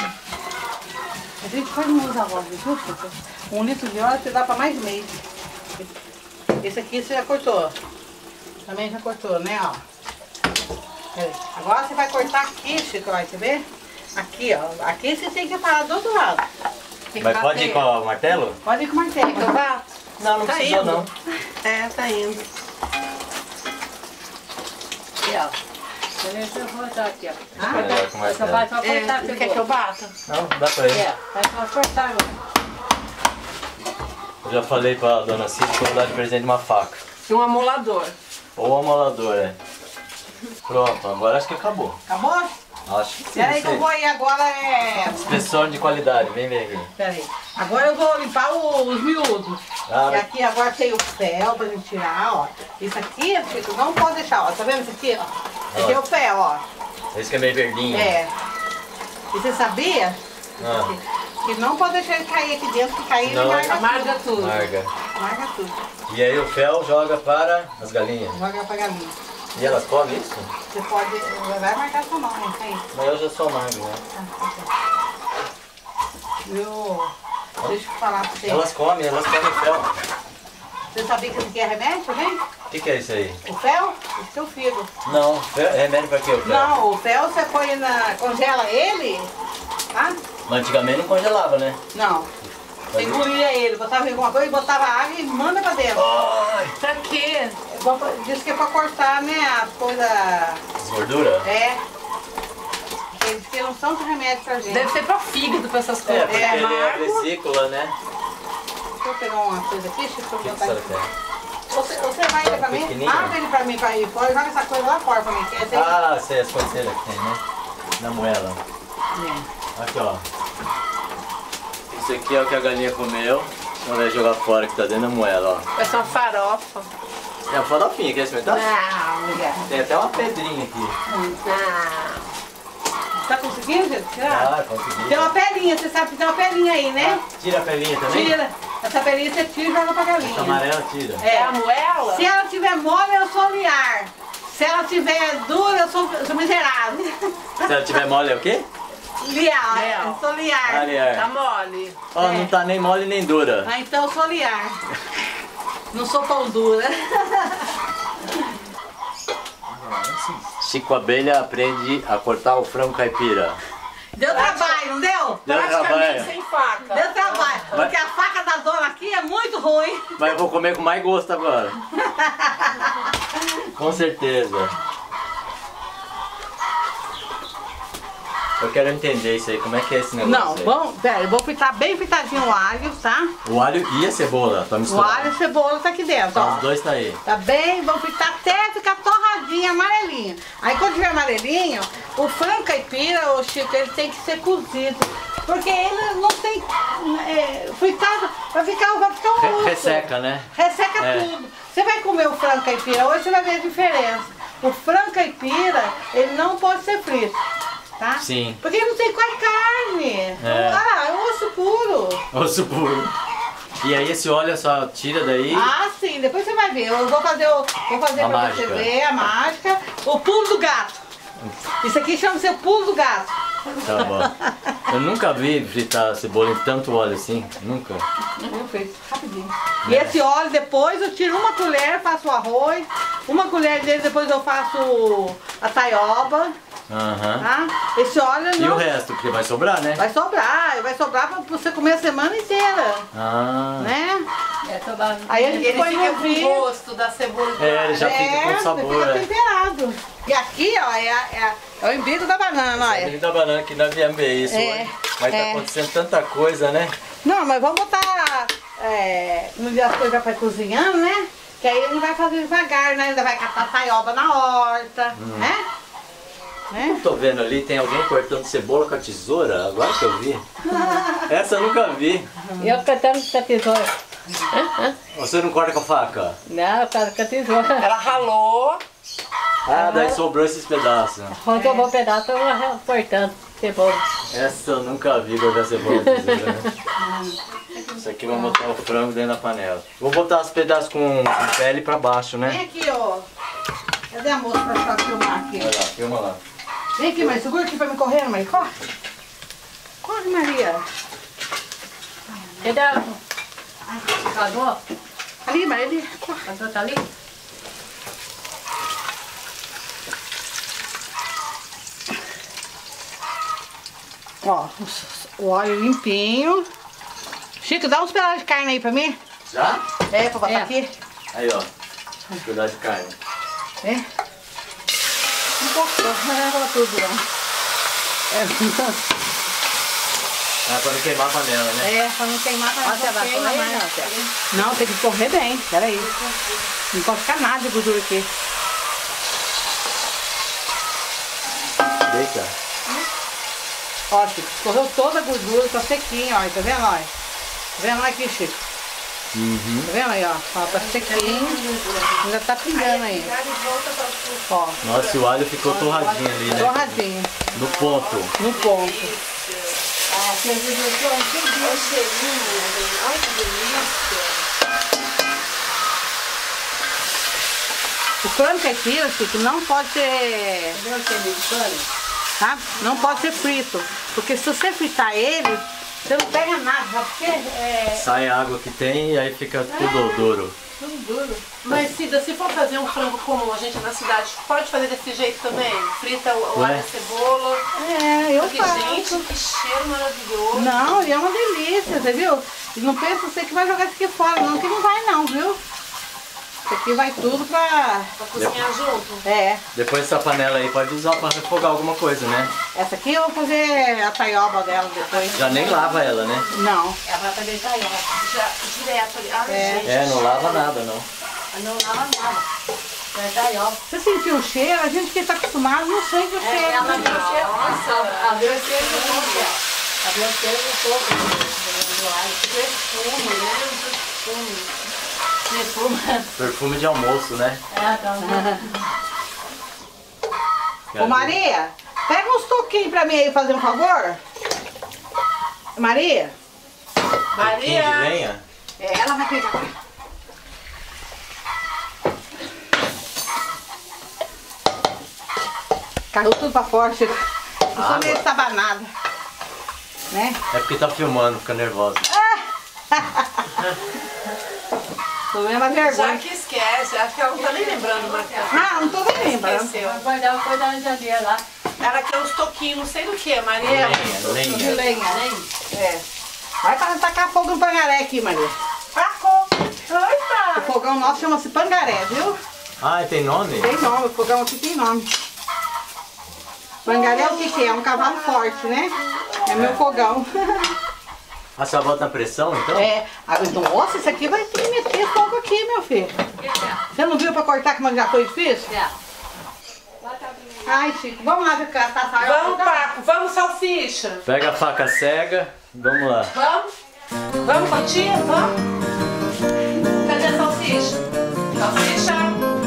A gente pode não usar óleo, viu, Chico? Um litro de óleo você dá pra mais mês. Esse aqui você já cortou. Também já cortou, né, ó. Pera aí. Agora você vai cortar aqui, Chico, ó, quer ver? Aqui, ó. Aqui você tem que parar do outro lado. Tem que Mas pode bater. ir com o martelo? Pode ir com o martelo. Eu bato? Não, não Tá precisou indo. não. É, tá indo. Aqui, ó. Deixa eu cortar aqui, ó. Ah, Melhor com o Essa martelo. vai só É, cortar você quer que eu bata? Não, dá pra ir. É, vai só cortar agora. Eu já falei pra dona Cida que eu vou dar de presente uma faca. E um amolador. Ou amolador, é. Pronto, agora acho que acabou. acabou? Acho que sim. Pera aí que eu sim. vou aí agora, é... Espessor de qualidade, vem ver aqui. Pera aí. Agora eu vou limpar o- os miúdos. Ah, E aqui agora tem o fel pra gente tirar, ó. Isso aqui, Chico, não pode deixar, ó. Tá vendo isso aqui, ó? Esse é o fel, ó. esse que é meio verdinho. É. E você sabia Ah, que não pode deixar ele cair aqui dentro, que cair ele Não. marca, Amarga tudo. larga. marca tudo. E aí o fel joga para as galinhas. Joga pra galinha. E elas comem isso? Você pode... Vai marcar sua mão, hein? Aí. Mas eu já sou magro, né? Viu? Deixa eu falar pra você. Elas comem, elas comem fel. Você sabia que isso aqui é remédio também? O que, que é isso aí? O fel? Esse é o figo. Não, fel, é remédio pra quê o fel? Não, o fel você põe na... congela ele, tá? Mas antigamente não congelava, né? Não. Você engolia ele, botava em alguma coisa, botava água e manda pra dentro. Ai, Pra quê? É bom pra- Diz que é pra cortar, né, as coisas... gordura? É. Eles que não são de remédio pra gente. Deve ser pra fígado, pra essas É, coisas. porque ele é amargo. vesícula, né? Deixa eu pegar uma coisa aqui, deixa eu O que, que a botar senhora aqui. quer? Você, você vai ele pra mim? Pequenininho? Abre ele pra mim pra ir fora, joga essa coisa lá fora pra mim. Que esse aí... Ah, sei, as coiseiras que tem, né? Na moela. É. Aqui, ó. Isso aqui é o que a galinha comeu. Ela vai jogar fora, que tá dentro da moela, ó. Vai ser uma farofa. É a farofinha, quer experimentar? Não, mulher. Tem até uma pedrinha aqui. Não. Tá conseguindo, gente? Tirar? Ah, consegui. Tem uma pelinha, você sabe que tem uma pelinha aí, né? Tira a pelinha também? Tira. Essa pelinha você tira e joga pra Essa galinha. amarela tira. É a moela? Se ela tiver mole, eu sou liar. Se ela tiver dura, eu sou, eu sou miserável. Se ela tiver mole é o quê? Liar, Mel. eu sou liar. Ah, Liar. Tá mole. Ó, não tá nem mole nem dura. Ah, então eu sou liar. Não sou pão dura. Chico Abelha aprende a cortar o frango caipira. Deu trabalho, não deu? Deu Praticamente trabalho. sem faca. Deu trabalho. Porque a faca da dona aqui é muito ruim. Mas eu vou comer com mais gosto agora. Com certeza. Eu quero entender isso aí, como é que é esse negócio Não, aí? bom, pera, eu vou fritar bem fritadinho o alho, tá? O alho e a cebola, tá O misturado. alho e a cebola tá aqui dentro, Tá, ó. os dois tá aí. Tá bem? Vamos fritar até ficar torradinho, amarelinho. Aí quando tiver amarelinho, o frango caipira, ô Chico, ele tem que ser cozido. Porque ele não tem é, fritado, vai ficar, vai ficar um Re- osso. Resseca, né? Resseca É. tudo. Você vai comer o frango caipira hoje, você vai ver a diferença. O frango caipira, ele não pode ser frito, tá? Sim. Porque ele não tem quase carne. É. Ah, é osso puro. Osso puro. E aí esse óleo só tira daí. Ah, sim, depois você vai ver. Eu vou fazer, o, vou fazer A pra mágica. você ver a mágica. O pulo do gato. Isso aqui chama-se o pulo do gato. Tá bom. Eu nunca vi fritar cebola em tanto óleo assim. Nunca. Eu fiz rapidinho. E esse óleo depois eu tiro uma colher, faço o arroz. Uma colher dele depois eu faço a taioba. Aham. Tá? Esse óleo E não... o resto? Porque vai sobrar, né? Vai sobrar, vai sobrar pra você comer a semana inteira, Ah. né? É toda... Aí ele, Ele põe fica no com vinho. o gosto da cebola e do É, alho. ele já fica com sabor, fica né? temperado. E aqui, ó, é, a- é, a- é o embigo da banana, olha. Ele da banana que nós viemos ver isso É, hoje. Mas é. tá acontecendo tanta coisa, né? Não, mas vamos botar é, no dia as coisas vai cozinhando, né? Que aí ele vai fazer devagar, né? Ainda vai catar taioba na horta, Hum. né? né? Tô vendo ali, tem alguém cortando cebola com a tesoura, agora que eu vi. Essa eu nunca vi. Eu cantando com a tesoura. Você não corta com a faca? Não, eu canto com a tesoura. Ela ralou. Ah, daí sobrou esses pedaços. Quando eu vou pedaço, eu vou cortando cebola. Essa eu nunca vi cortar cebola com a tesoura, né? Isso aqui vamos botar o frango dentro da panela. Vou botar os pedaços com pele pra baixo, Vem né? aqui, ó. Cadê a moça pra ficar filmar aqui? Vai lá, filma lá. Vem aqui, Maria. Segura aqui pra me correr, Maria. Corre. Corre, Maria. Cadê a... Cadê? Ali, Maria. Ali. Corre. Cadê? Tá ali? Ó, o óleo limpinho. Chico, dá uns pedaços de carne aí pra mim. Já? É, pra botar É. aqui. Aí, ó. Um pedaço de carne. É. Um pouco, não leva tudo não. É, Ah, pra não queimar a panela, né? é, pra não queimar, pra Ó, você vai queimar correr, mais. não, Tia? Não, tem que correr bem, peraí. Não pode ficar nada de gordura aqui. Deita. Ó, Chico, escorreu toda a gordura, tá sequinho, ó, tá vendo, ó? Tá vendo aqui, Chico? Uhum. Tá vendo aí, ó? Ó, tá sequinho, ainda tá pingando aí. Ó, Nossa, o alho ficou torradinho ali, né? torradinho, No ponto. no ponto. O frango caipira, Chico, não pode ser, tá? Não pode ser frito, porque se você fritar ele, você não pega nada, sabe? Porque é Sai a água que tem e aí fica tudo duro. tudo duro. Mas, Cida, se for fazer um frango comum, a gente na cidade pode fazer desse jeito também? Frita o, o Ué? alho e a cebola. É, eu Porque, faço. gente, que cheiro maravilhoso. Não, e é uma delícia, você viu? E não pensa você que vai jogar isso aqui fora, não, que não vai não, viu? Isso aqui vai tudo pra... Pra cozinhar junto. É, Depois essa panela aí pode usar pra refogar alguma coisa, né? essa aqui eu vou fazer a taioba dela depois. Já nem lava ela, né? Não. Ela vai fazer taioba. Já direto ali. Ai, É. gente. É, não lava nada não. Não lava nada. É taioba. Você sentiu o cheiro? A gente que tá acostumado não sente o cheiro. Ela né? viu o cheiro. Nossa, a viu o cheiro do fogo. A viu o cheiro do fogo. Do alho. Perfume, né? Perfume. Perfume. Perfume de almoço, né? É, tá bom. Ô Maria, pega uns toquinhos pra mim aí, fazer um favor. Maria? Pouquinho de Maria. lenha? É, ela vai pegar. Caiu tudo pra fora, Chico. Eu sou Água? meio estabanada. né? É porque tá filmando, fica nervosa. Tô vendo a Já vergonha. que esquece, acho que ela não tá nem lembrando mais. Ah, não tô nem lembrando. Esqueceu. Vai dar uma coisa na geladeira lá. Ela quer uns toquinhos, não sei do que, Maria. Lenha, De lenha. lenha. É. Vai para tacar fogo no pangaré aqui, Maria. Tacou. O Eita. fogão nosso chama-se pangaré, viu? Ah, tem nome? Tem nome, o fogão aqui tem nome. Pangaré o que que é? É um cavalo forte, né? É meu fogão. Ah, você bota na pressão, então? É. Ah, então, nossa, isso aqui vai ter que meter fogo aqui, meu filho. Você não viu pra cortar como já foi difícil? É. Ai, Chico, vamos lá ver cá, tá, tá, Vamos, Paco, vamos, salsicha. Pega a faca cega, vamos lá. Vamos? Vamos, Patinha? Vamos? Cadê a salsicha? Salsicha.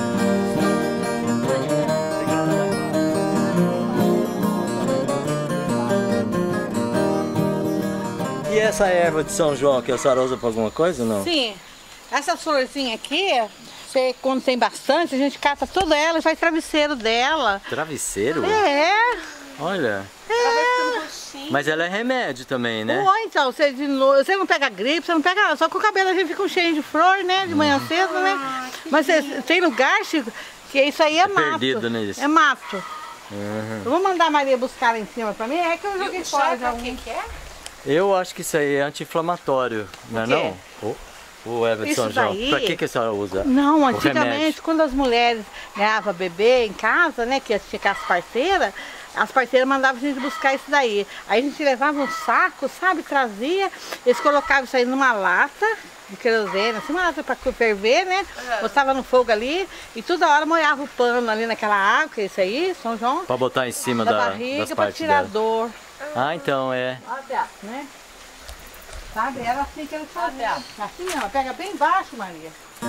E essa erva de São João que a senhora usa pra alguma coisa ou não? Sim, essa florzinha aqui, você, quando tem bastante, a gente cata toda ela e faz travesseiro dela. Travesseiro? É, Olha. Mas ela é remédio também, né? ou então, você, de no... você não pega gripe, você não pega nada, só que o cabelo a gente fica cheio de flor, né, de manhã cedo, né? Mas você, tem lugar, Chico, que isso aí é, É mato. perdido, né, isso? É mato. Uhum. Eu vou mandar a Maria buscar lá em cima pra mim, é que eu joguei fora já. O que que é? Eu acho que isso aí é anti-inflamatório, não é quê? não? O, o erva de Isso São João. daí- Pra que, que a senhora usa? Não, O antigamente, remédio. quando as mulheres ganhavam bebê em casa, né, que ia ficar as parteiras, as parteiras mandavam a gente buscar isso daí. Aí a gente levava um saco, sabe, trazia, eles colocavam isso aí numa lata de querosene, assim, uma lata para ferver, né, botava no fogo ali e toda hora molhava o pano ali naquela água, que é isso aí, São João, Pra botar em cima da, da, das barriga para partes tirar dela. dor, Ah, então é. né. Sabe, era assim que eles faziam. Assim não, pega bem baixo, Maria.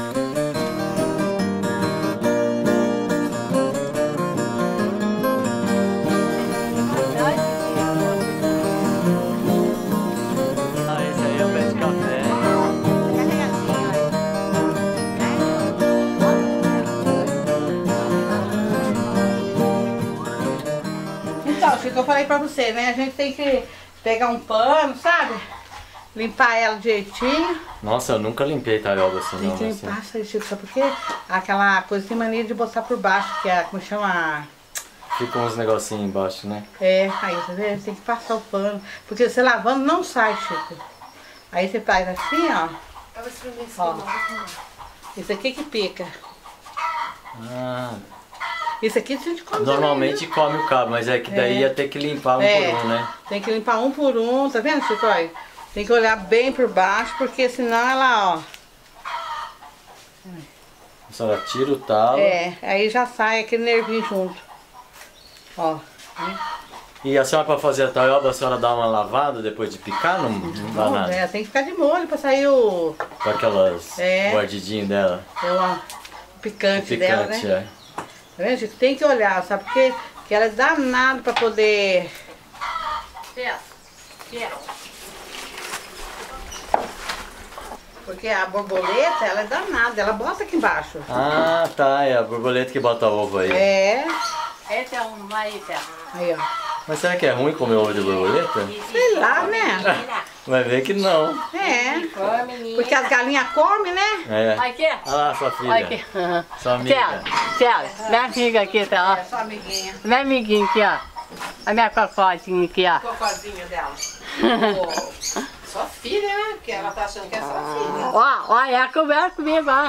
Ah, esse aí é o pé de café. Então, Chico, eu falei pra você, né? A gente tem que pegar um pano, sabe? Limpar ela direitinho. Nossa, eu nunca limpei taioba assim, Tem não. que assim. limpar isso aí, Chico, sabe por quê? Aquela coisa tem mania de botar por baixo, que é, como chama? Ficam uns negocinhos embaixo, né? É, aí, tá vendo? Tem que passar o pano. Porque você lavando não sai, Chico. Aí você faz assim, ó. Eu vou espremer esse Ó. limão. Isso aqui que pica. Ah, Isso aqui a gente come. normalmente come o cabo, mas é que daí É. ia ter que limpar um É. por um, né? Tem que limpar um por um, tá vendo, Chico? Olha, tem que olhar bem por baixo, porque senão ela, ó. A senhora tira o talo. É, aí já sai aquele nervinho junto. Ó. E a senhora, pra fazer a taioba, a senhora dá uma lavada depois de picar? Não, não dá Não, nada? é, tem que ficar de molho pra sair o, Com aquelas É. guardidinhas dela. é o, o picante, Picante, dela, né? é. Tá vendo, Chico? Tem que olhar, sabe? Porque que ela é danada pra poder... Porque a borboleta, ela é danada, ela bota aqui embaixo. Ah, tá. É a borboleta que bota ovo aí. É, Esse é um aí, Pé. aí ó. Mas será que é ruim comer ovo de borboleta? Sei lá, né? Vai ver que não. É, Ô, menina. porque as galinhas comem, né? É. Aqui. Olha lá, sua filha. Olha aqui. Sua amiga. Tela, Tela, minha amiga aqui, tá? É sua amiguinha, Ó. Minha amiguinha aqui, ó. A minha cocotinha aqui, ó. Cocozinha dela. Ô, sua filha, né? Que ela tá achando que é sua filha. Ó, ó, ela conversa comigo, ó.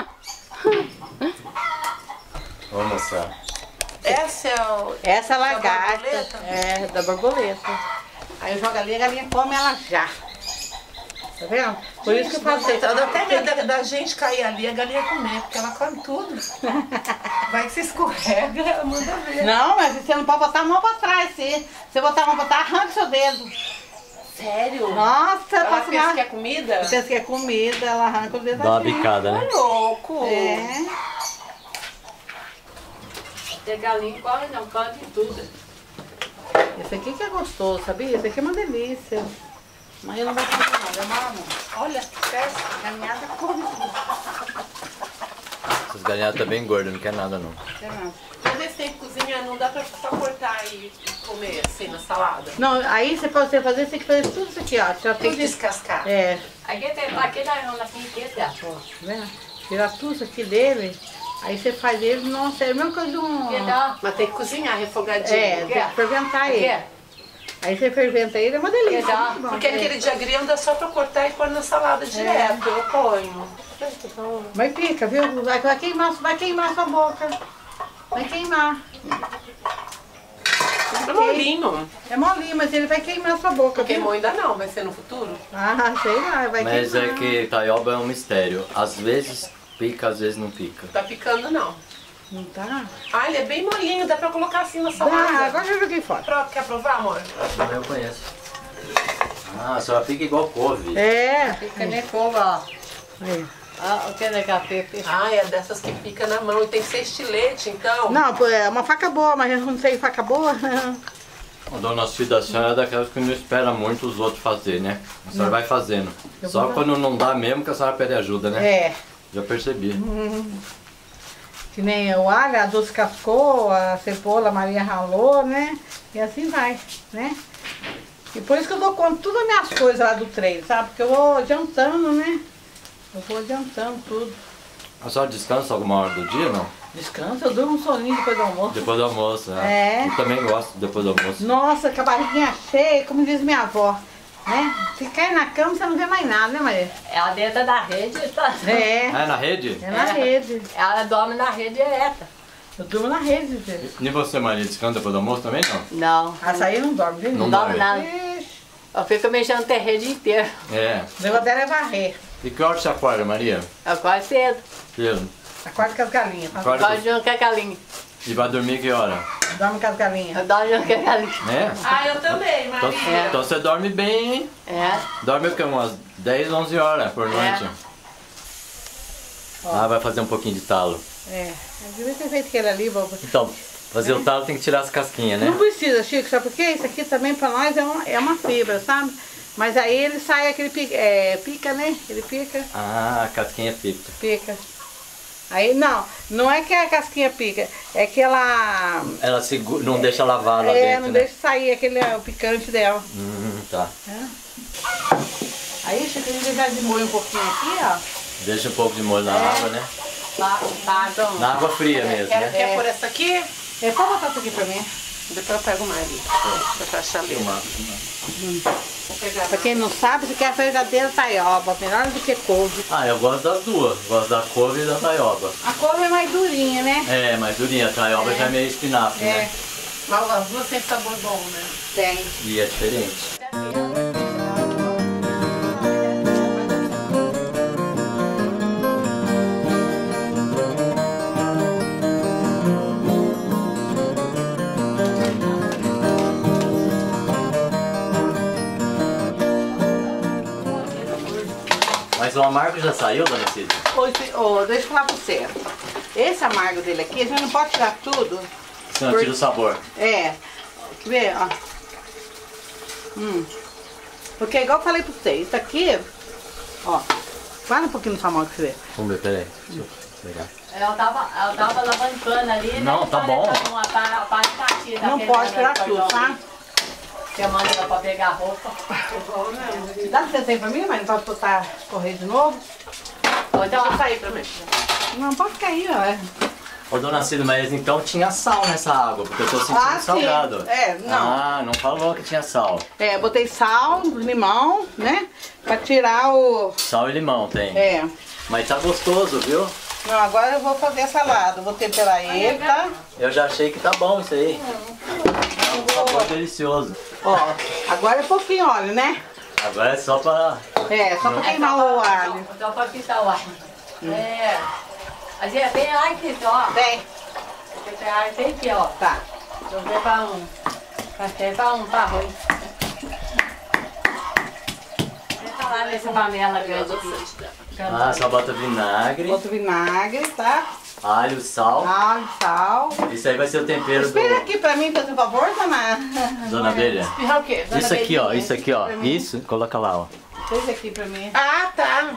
Vamos mostrar. Essa é o... Essa é a lagarta. borboleta? É, da borboleta. Aí eu jogo ali, a galinha come ela já. Tá vendo? Por isso que eu faço isso. Eu dou até medo da, da gente cair ali e a galinha comer, porque ela come tudo. Vai que se escorrega, ela manda ver. Não, mas você não pode botar a mão pra trás, se você botar a mão pra trás, arranca seu dedo. Sério? Nossa, Ela passa pensa lá. que é comida? Você pensa que é comida, ela arranca o dedo Dá uma assim. bicada, né? Louco. É. Tem galinha, come, não come tudo. Esse aqui que é gostoso, sabia? Esse aqui é uma delícia. Mas eu não vou fazer não, demora muito. Olha, peça. Caminhada come tudo. Essas galinhadas tá bem gordas, não quer nada não. Quer não. Mas esse tempo cozinha não dá pra só cortar e e comer assim na salada? Não, aí você pode fazer, você tem que fazer tudo isso aqui, ó. Tirar Tem tudo que isso. descascar. É, Aqui tem, aqui tá na pinqueta. ó, tá vendo? Tirar tudo isso aqui dele. Aí você faz ele, nossa, é a mesma coisa de um... Mas tem que cozinhar refogadinho. É, tem que ferventar ele. Aqui. Aí você ferventa ele, é uma delícia. Que dá, muito bom. Porque aquele de agrião dá só pra cortar e pôr na salada direto. Eu ponho. Mas pica, viu? Vai, vai, queimar, vai queimar sua boca. Vai queimar. É molinho. É molinho, mas ele vai queimar sua boca, viu? Queimou ainda não, vai ser no futuro? Ah, sei lá, vai Mas queimar. é que taioba é um mistério. Às vezes pica, às vezes não pica. Tá picando não. Não tá? Ah, ele é bem molinho, dá pra colocar assim na Dá, salada. agora eu joguei fora. Pronto, quer provar, amor? Ah, eu conheço. Ah, a senhora pica igual couve. É. Fica nem fogo, ó. Aí. Ah, o que é café? Ah, é dessas que pica na mão. E tem que ser estilete, então. Não, pô, é uma faca boa, mas eu não sei faca boa. A dona Cida, a senhora é daquelas que não espera muito os outros fazer, né? A senhora vai fazendo. Só quando não dá mesmo que a senhora pede ajuda, né? É. Já percebi. Que nem o alho, a Dulce cascou, a cebola, a Maria ralou, né? E assim vai, né? E por isso que eu dou conta de todas as minhas coisas lá do treino, sabe? Porque eu vou adiantando, né? Eu vou adiantando tudo. A senhora descansa alguma hora do dia, não? Descanso, eu durmo um soninho depois do almoço. Depois do almoço, né? É. Eu também gosto depois do almoço. Nossa, com a barriguinha cheia, como diz minha avó, né? Se cair na cama, você não vê mais nada, né, Maria? Ela dentro da rede, tá? É, Ah, é na rede? é na rede. Ela dorme na rede direta. Eu durmo na rede, filho. E você, Maria, descansa depois do almoço também, não? Não, Açaí não dorme, viu? Não não dorme dorme. nada. Ixi, Eu fico mexendo no terreno o dia inteiro. É. o negócio dela é varrer. E que hora você acorda, Maria? Eu acordo cedo. Cedo. Acorda com as galinhas. Tá? Acorda Gosto de um cacalinho. e vai dormir que hora? Dorme com as galinhas. Eu dormo de um cacalinho. É? Ah, eu também, Então, Maria. então você dorme bem, hein? É. Dorme o quê? Umas dez, onze horas por noite. Ah, vai fazer um pouquinho de talo. É, eu devia ter feito aquele ali, boba. Então, fazer o talo tem que tirar as casquinhas, né? Não precisa, Chico, sabe por quê? Isso aqui também pra nós é uma, é uma fibra, sabe? Mas aí ele sai aquele pica, é, pica, né? Ele pica, Ah, a casquinha fica. pica. Aí não, não é que a casquinha pica, é que ela Ela segura, não deixa lavar lá é, dentro, não né? deixa sair aquele é, o picante dela. Hum, tá. Aí, Chico, a gente já de molho um pouquinho aqui, ó. Deixa um pouco de molho na água, né? Tá, tá, então. Na água fria mesmo, Quer, né? quer pôr essa aqui? É, pode botar isso aqui pra mim. Depois eu pego mais ali. Pra achar ali. Vou pegar. Pra quem não sabe, isso aqui é a verdadeira taioba, melhor do que couve. Ah, eu gosto das duas. Gosto da couve e da taioba. A couve é mais durinha, né? É, mas durinha, a taioba já é meio espinafre, É, né? Mas as duas têm sabor bom, né? tem. E é diferente. Mas o amargo já saiu, dona Cida? Ô, fi- ô, deixa eu falar pra você. Esse amargo dele aqui, a gente não pode tirar tudo. Senão Por- tira o sabor. É. Quer ver, ó. Hum. Porque igual eu falei pra você, isso aqui, ó. Vai um pouquinho no sua mão pra você ver. Vamos ver, peraí. Deixa eu pegar. Ela tava, ela tava lavando pano ali, né? Não, tá bom. Uma pa- pa- partida, Não aquele pode tirar cordão tudo, tá? ali. Chamando ela pra pegar roupa. Dá licença aí pra mim, mas não pode botar correr de novo? Ou então, Deixa eu sair também. Não, pode ficar aí, ó. Ô, dona Cida, mas então tinha sal nessa água, porque eu tô sentindo Ah, sim. salgado. É, não. Ah, não falou que tinha sal. É, botei sal, limão, né? Pra tirar o... Sal e limão tem. É. Mas tá gostoso, viu? Não, agora eu vou fazer a salada. Vou temperar ele, tá? Eu já achei que tá bom isso aí. É um sabor delicioso. Ó, agora é pouquinho óleo, né? Agora é só pra... É, só pra queimar o alho. Só pra fritar o alho. É. A gente tem lá aqui, ó. Tem. Tem lá, tem aqui, ó. Tá. Eu vou pra um. Pra ter pra um, pra arroz. Deixa lá nessa panela grande aqui. Ah, só bota vinagre, Outro vinagre, tá? alho, sal. Alho, sal. Isso aí vai ser o tempero Espera do... aqui pra mim, por favor, dona. Dona Abelha. Espirrar o quê? Dona Isso aqui, ó. Belinha. Isso aqui, ó. Isso, coloca lá, ó. Esse aqui pra mim. Ah, tá.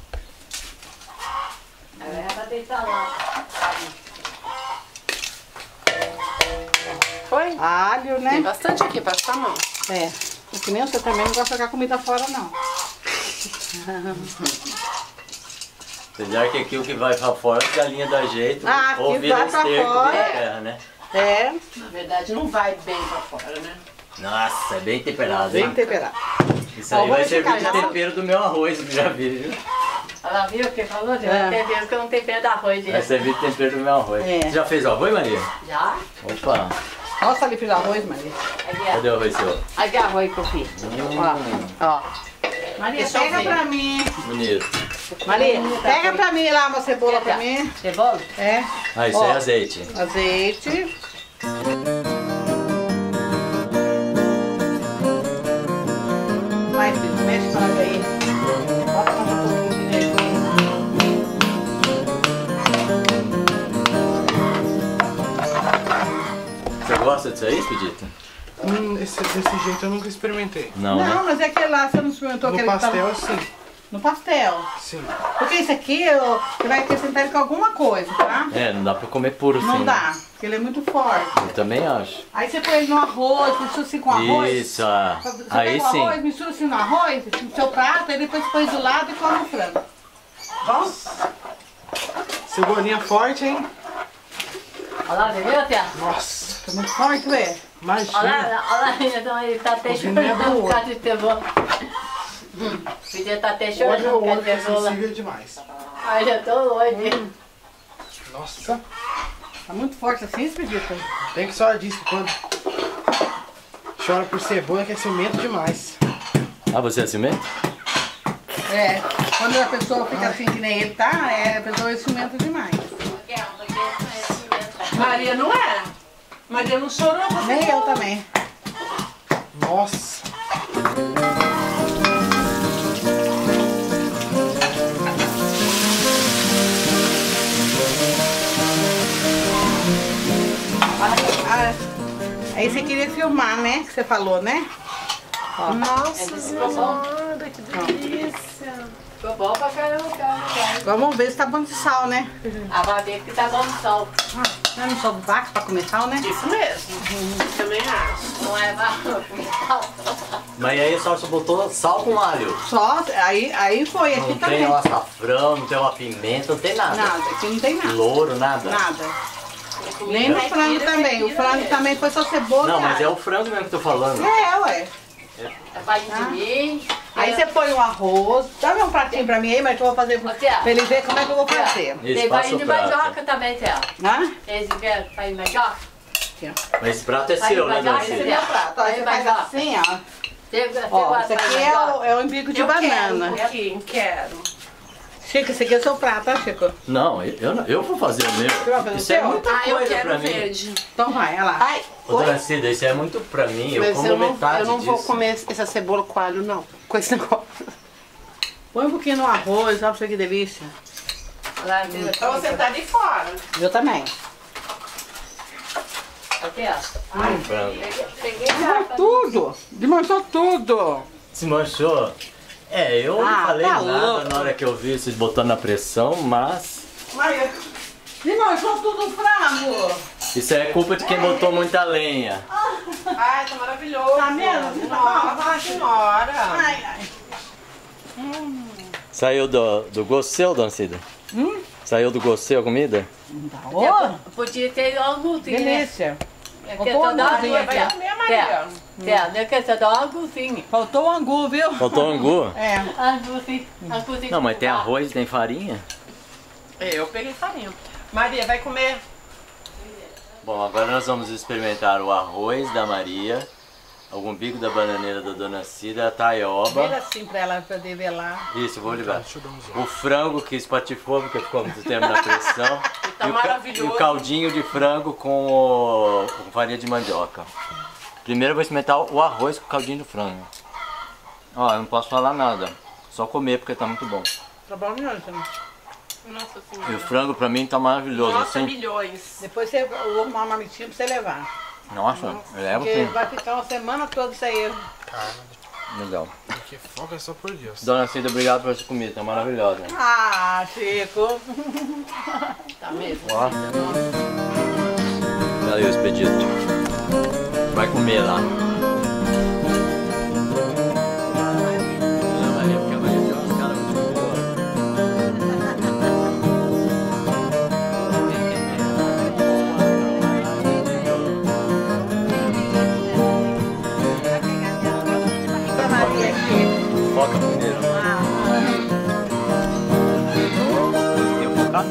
É pra deitar lá. Foi? alho, né? Tem bastante aqui, passa a mão. É, porque nem você também não gosta de jogar comida fora, não. Apesar que aqui o que vai pra fora, a galinha dá jeito, Ah, ou aqui vira vai pra esterco fora. de terra, né? É, Na verdade, não vai bem pra fora, né? Nossa, é bem temperado, bem hein? temperado. Isso Ó, aí vou vai deixar servir de já. tempero do meu arroz, que já vi, viu? Ela viu o que falou? É. É. Tempero que eu não tempero da arroz. Vai servir de tempero do meu arroz. É. Você já fez o arroz, Maria? Já? Opa, Nossa, ali fiz arroz, Maria. Aqui, cadê o arroz seu? ó. Aqui é arroz que eu fiz. Hum, Ó. Maria, Deixa eu pega ver. pra mim. bonito. Maria, pega pra mim lá uma cebola pra mim. Cebola? É, Ah, isso Ó. é azeite. azeite. Vai, filho, mexe pra lá aí. Bota mais um pouquinho de leite. Você gosta disso aí, Expedito? Hum, esse, desse jeito eu nunca experimentei. Não, Não, né? mas é aquele lá, você não experimentou No aquele que pastel, tava... sim. No pastel. Sim. Porque isso aqui, eu- você vai acrescentar ele com alguma coisa, tá? É, não dá pra comer puro Não assim. dá, porque ele é muito forte. Eu também acho. Aí você põe ele no arroz, mistura assim com arroz. Isso, ah. Você Aí pega o sim. arroz, mistura assim no arroz, no seu prato, aí depois põe do lado e come o frango. Bom? Cebolinha forte, hein? Olha lá, viu, Tia? Nossa, Tá muito forte, velho. imagina. Olha lá, olha lá, então ele tá até Cozinha é chorando por boa. causa de cebola. Podia tá até Hoje chorando eu por causa olho de cebola. sensível demais. Ai, já tô hoje. Nossa, Tá muito forte assim, Expedito? tem que só disso quando chora por cebola que é ciumento demais. Ah, você é ciumento? É, quando a pessoa fica assim que nem ele tá, é, a pessoa é ciumenta demais. Maria não é. Maria não chorou, você Nem eu também. Nossa. Ah, aí você queria filmar, né? Que você falou, né? Ó. Nossa ficou bom. senhora, que delícia. Ficou bom pra caramba, cara. Vamos ver se tá bom de sal, né? Ah, vai ver que tá bom no sol. Ah, não é no sal do vaca pra comer sal, né? Isso mesmo. Também acho. Não é pra comer sal. Mas aí só você botou sal com alho. Só, aí, aí foi, aqui Não também. tem um açafrão, não tem uma pimenta, não tem nada. Nada, aqui não tem nada. Louro, nada. Nada. Nem no frango também. O frango também foi só cebola. Não, e mas é alho. o frango mesmo que eu tô falando. É, ué. É farinha de milho. Aí você põe o arroz. Dá um pratinho pra mim aí, mas eu vou fazer pra Ô, tia. pra ele ver como é que eu vou fazer. Esse Tem passa farinha o de prato. mandioca também, Tia. Hã? Esse quer farinha de mandioca? Mas esse prato é Aí seu, né, vai dar Esse é Darcy? meu prato. Ó, Aí você vai faz dar. assim, ó. Você- você Ó, gosta esse de aqui farinha é de o, mandioca? é o umbigo de Eu quero um banana. pouquinho, quero. Chico, esse aqui é o seu prato, tá, Chico? Não, eu, eu, não- eu vou fazer o meu. vai fazer o Isso é seu? muita Ah, eu coisa quero pra mim. verde. Então vai, olha lá. Ai, Ô, oi. Dona Cida, isso é muito pra mim. Eu Mas como eu não, metade eu não vou disso. comer essa cebola com alho, não. Com esse negócio. Põe um pouquinho no arroz, olha pra você que delícia. Lá, viu? Pra você tá de fora. Eu também. Aqui, ó. Hum, frango. Peguei Desmanchou já. tudo. Desmanchou tudo. Se manchou? É, eu Ah, não falei tá nada louco. na hora que eu vi vocês botando na pressão, mas Maria, desmanchou tudo o frango. isso é culpa de quem botou muita lenha. Ai, tá maravilhoso. Tá vendo? Nossa senhora. Ai, ai. Saiu do, do gosto seu, Dona Cida? Hum? Saiu do gosto seu a comida? Ô, Podia ter algum né? delícia. É Faltou questão da uma água, coisinha Vai aqui. comer, Maria. Tia, não é questão da anguzinha. Faltou o angu, viu? Faltou angu? É. Anguzinha. Anguzinha. Não, mas tem arroz, tem farinha. Eu peguei farinha. Maria, vai comer? Bom, agora nós vamos experimentar o arroz da Maria, o umbigo da bananeira da Dona Cida, a Vira taioba. assim pra ela poder ver lá. Isso, vou ligar. Deixa eu dar um zoom. O frango que espatifou porque ficou muito tempo na pressão. Tá e, o ca- maravilhoso. e o caldinho de frango com, o, com farinha de mandioca. Primeiro eu vou experimentar o arroz com o caldinho de frango. Ó, eu não posso falar nada. Só comer porque tá muito bom. Tá bom, gente? Nossa E o senhora. frango pra mim tá maravilhoso, Nossa, assim. milhões. Depois você, eu vou arrumar uma marmitinha pra você levar. Nossa, leva Porque sim. vai ficar uma semana toda isso aí. Legal. Que folga só por Deus. Dona Cida, obrigado por essa comida, tá maravilhosa. Ah, Chico. Tá mesmo? Ó. Valeu, expedito. Vai comer lá. Foca primeiro. Eu vou focar?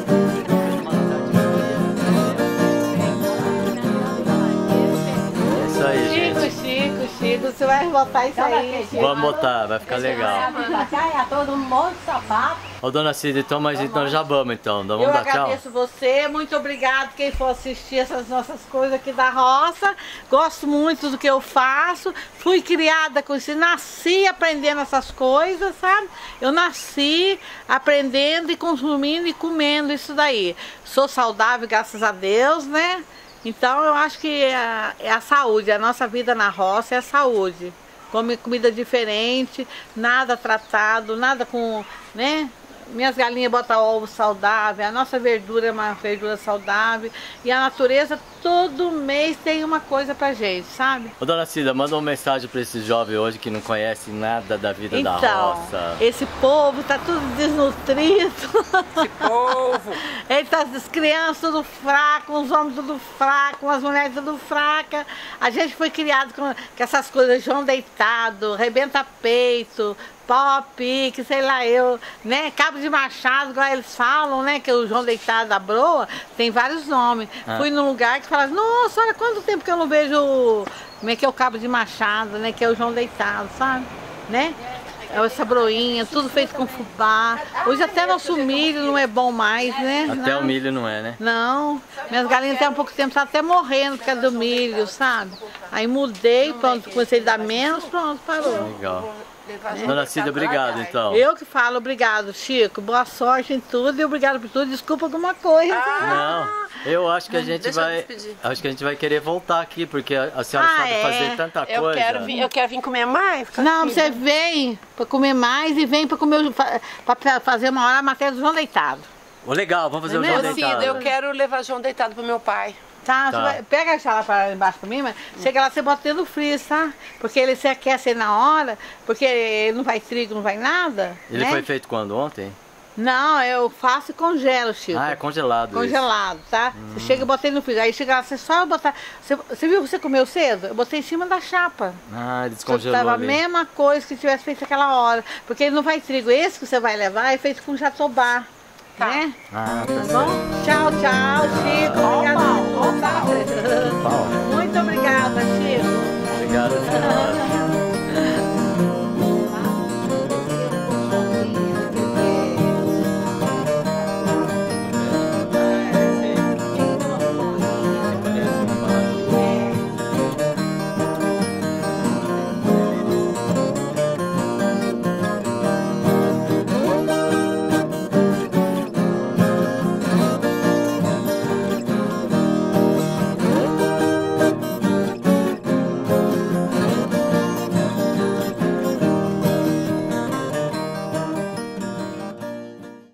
Isso aí, Chico, gente. Chico, Chico, você vai botar isso aí, Chico. Vamos botar, vai ficar legal. Todo um monte de sapato. Ô, dona Cida, então, mas então já vamos então. Vamos Eu dar tchau? agradeço você, muito obrigado quem for assistir essas nossas coisas aqui da roça. Gosto muito do que eu faço. Fui criada com isso, nasci aprendendo essas coisas, sabe? Eu nasci aprendendo e consumindo e comendo isso daí. Sou saudável, graças a Deus, né? Então eu acho que é a, é a saúde, a nossa vida na roça é a saúde. Come comida diferente, nada tratado, nada com, né? Minhas galinhas botam ovo saudável, a nossa verdura é uma verdura saudável. E a natureza todo mês tem uma coisa pra gente, sabe? Ô, dona Cida, manda uma mensagem pra esse jovem hoje que não conhece nada da vida Então, da roça. esse povo tá tudo desnutrido. Esse povo. Ele tá, as crianças tudo fracas, os homens tudo fracos, as mulheres tudo fracas. A gente foi criado com, com essas coisas, João deitado, rebenta peito, pau a pique, sei lá eu, né? Cabo de machado, igual eles falam, né? Que o João deitado da broa tem vários nomes. Ah. Fui num lugar que fala, nossa, olha quanto tempo que eu não vejo como é que é o cabo de machado, né? Que é o João deitado, sabe? Né? É essa broinha, tudo feito com fubá. Hoje até nosso milho não é bom mais, né? Até não. o milho não é, né? Não, minhas galinhas até há um pouco tempo estavam até morrendo por causa do milho, sabe? Aí mudei, pronto, comecei a dar menos, pronto, parou. Legal. Dona Cida, obrigado então. Eu que falo, obrigado, Chico. Boa sorte em tudo e obrigado por tudo. Desculpa alguma coisa. Não, eu acho que a gente Deixa eu vai. despedir. Acho que a gente vai querer voltar aqui, porque a a senhora Ah, sabe é? fazer tanta Eu coisa. quero, vir, eu quero vir comer mais. ficar Não, aqui, você né? vem para comer mais e vem para comer para fazer uma hora a matéria do João deitado. Ô, legal, vamos fazer o Não, João Ô, deitado. Cida, eu quero levar João deitado pro meu pai. Tá, Tá. você vai- pega a chala para embaixo pra mim, mas chega lá, você bota dentro do freezer, tá? Porque ele se aquece na hora, porque ele não vai trigo, não vai nada. Ele né? foi feito quando? Ontem? Não, eu faço e congelo, Chico. Ah, é congelado. isso. Congelado, tá? Você chega e botei no freezer. Aí chega lá, você só botar. Você, você viu, você comeu cedo? Eu botei em cima da chapa. Ah, ele Só descongelou tava a ali. mesma coisa que tivesse feito aquela hora. Porque ele não vai trigo. Esse que você vai levar é feito com jatobá. Tá. Né? Ah, tá Tá certo. bom? Tchau, tchau, Chico. Obrigada.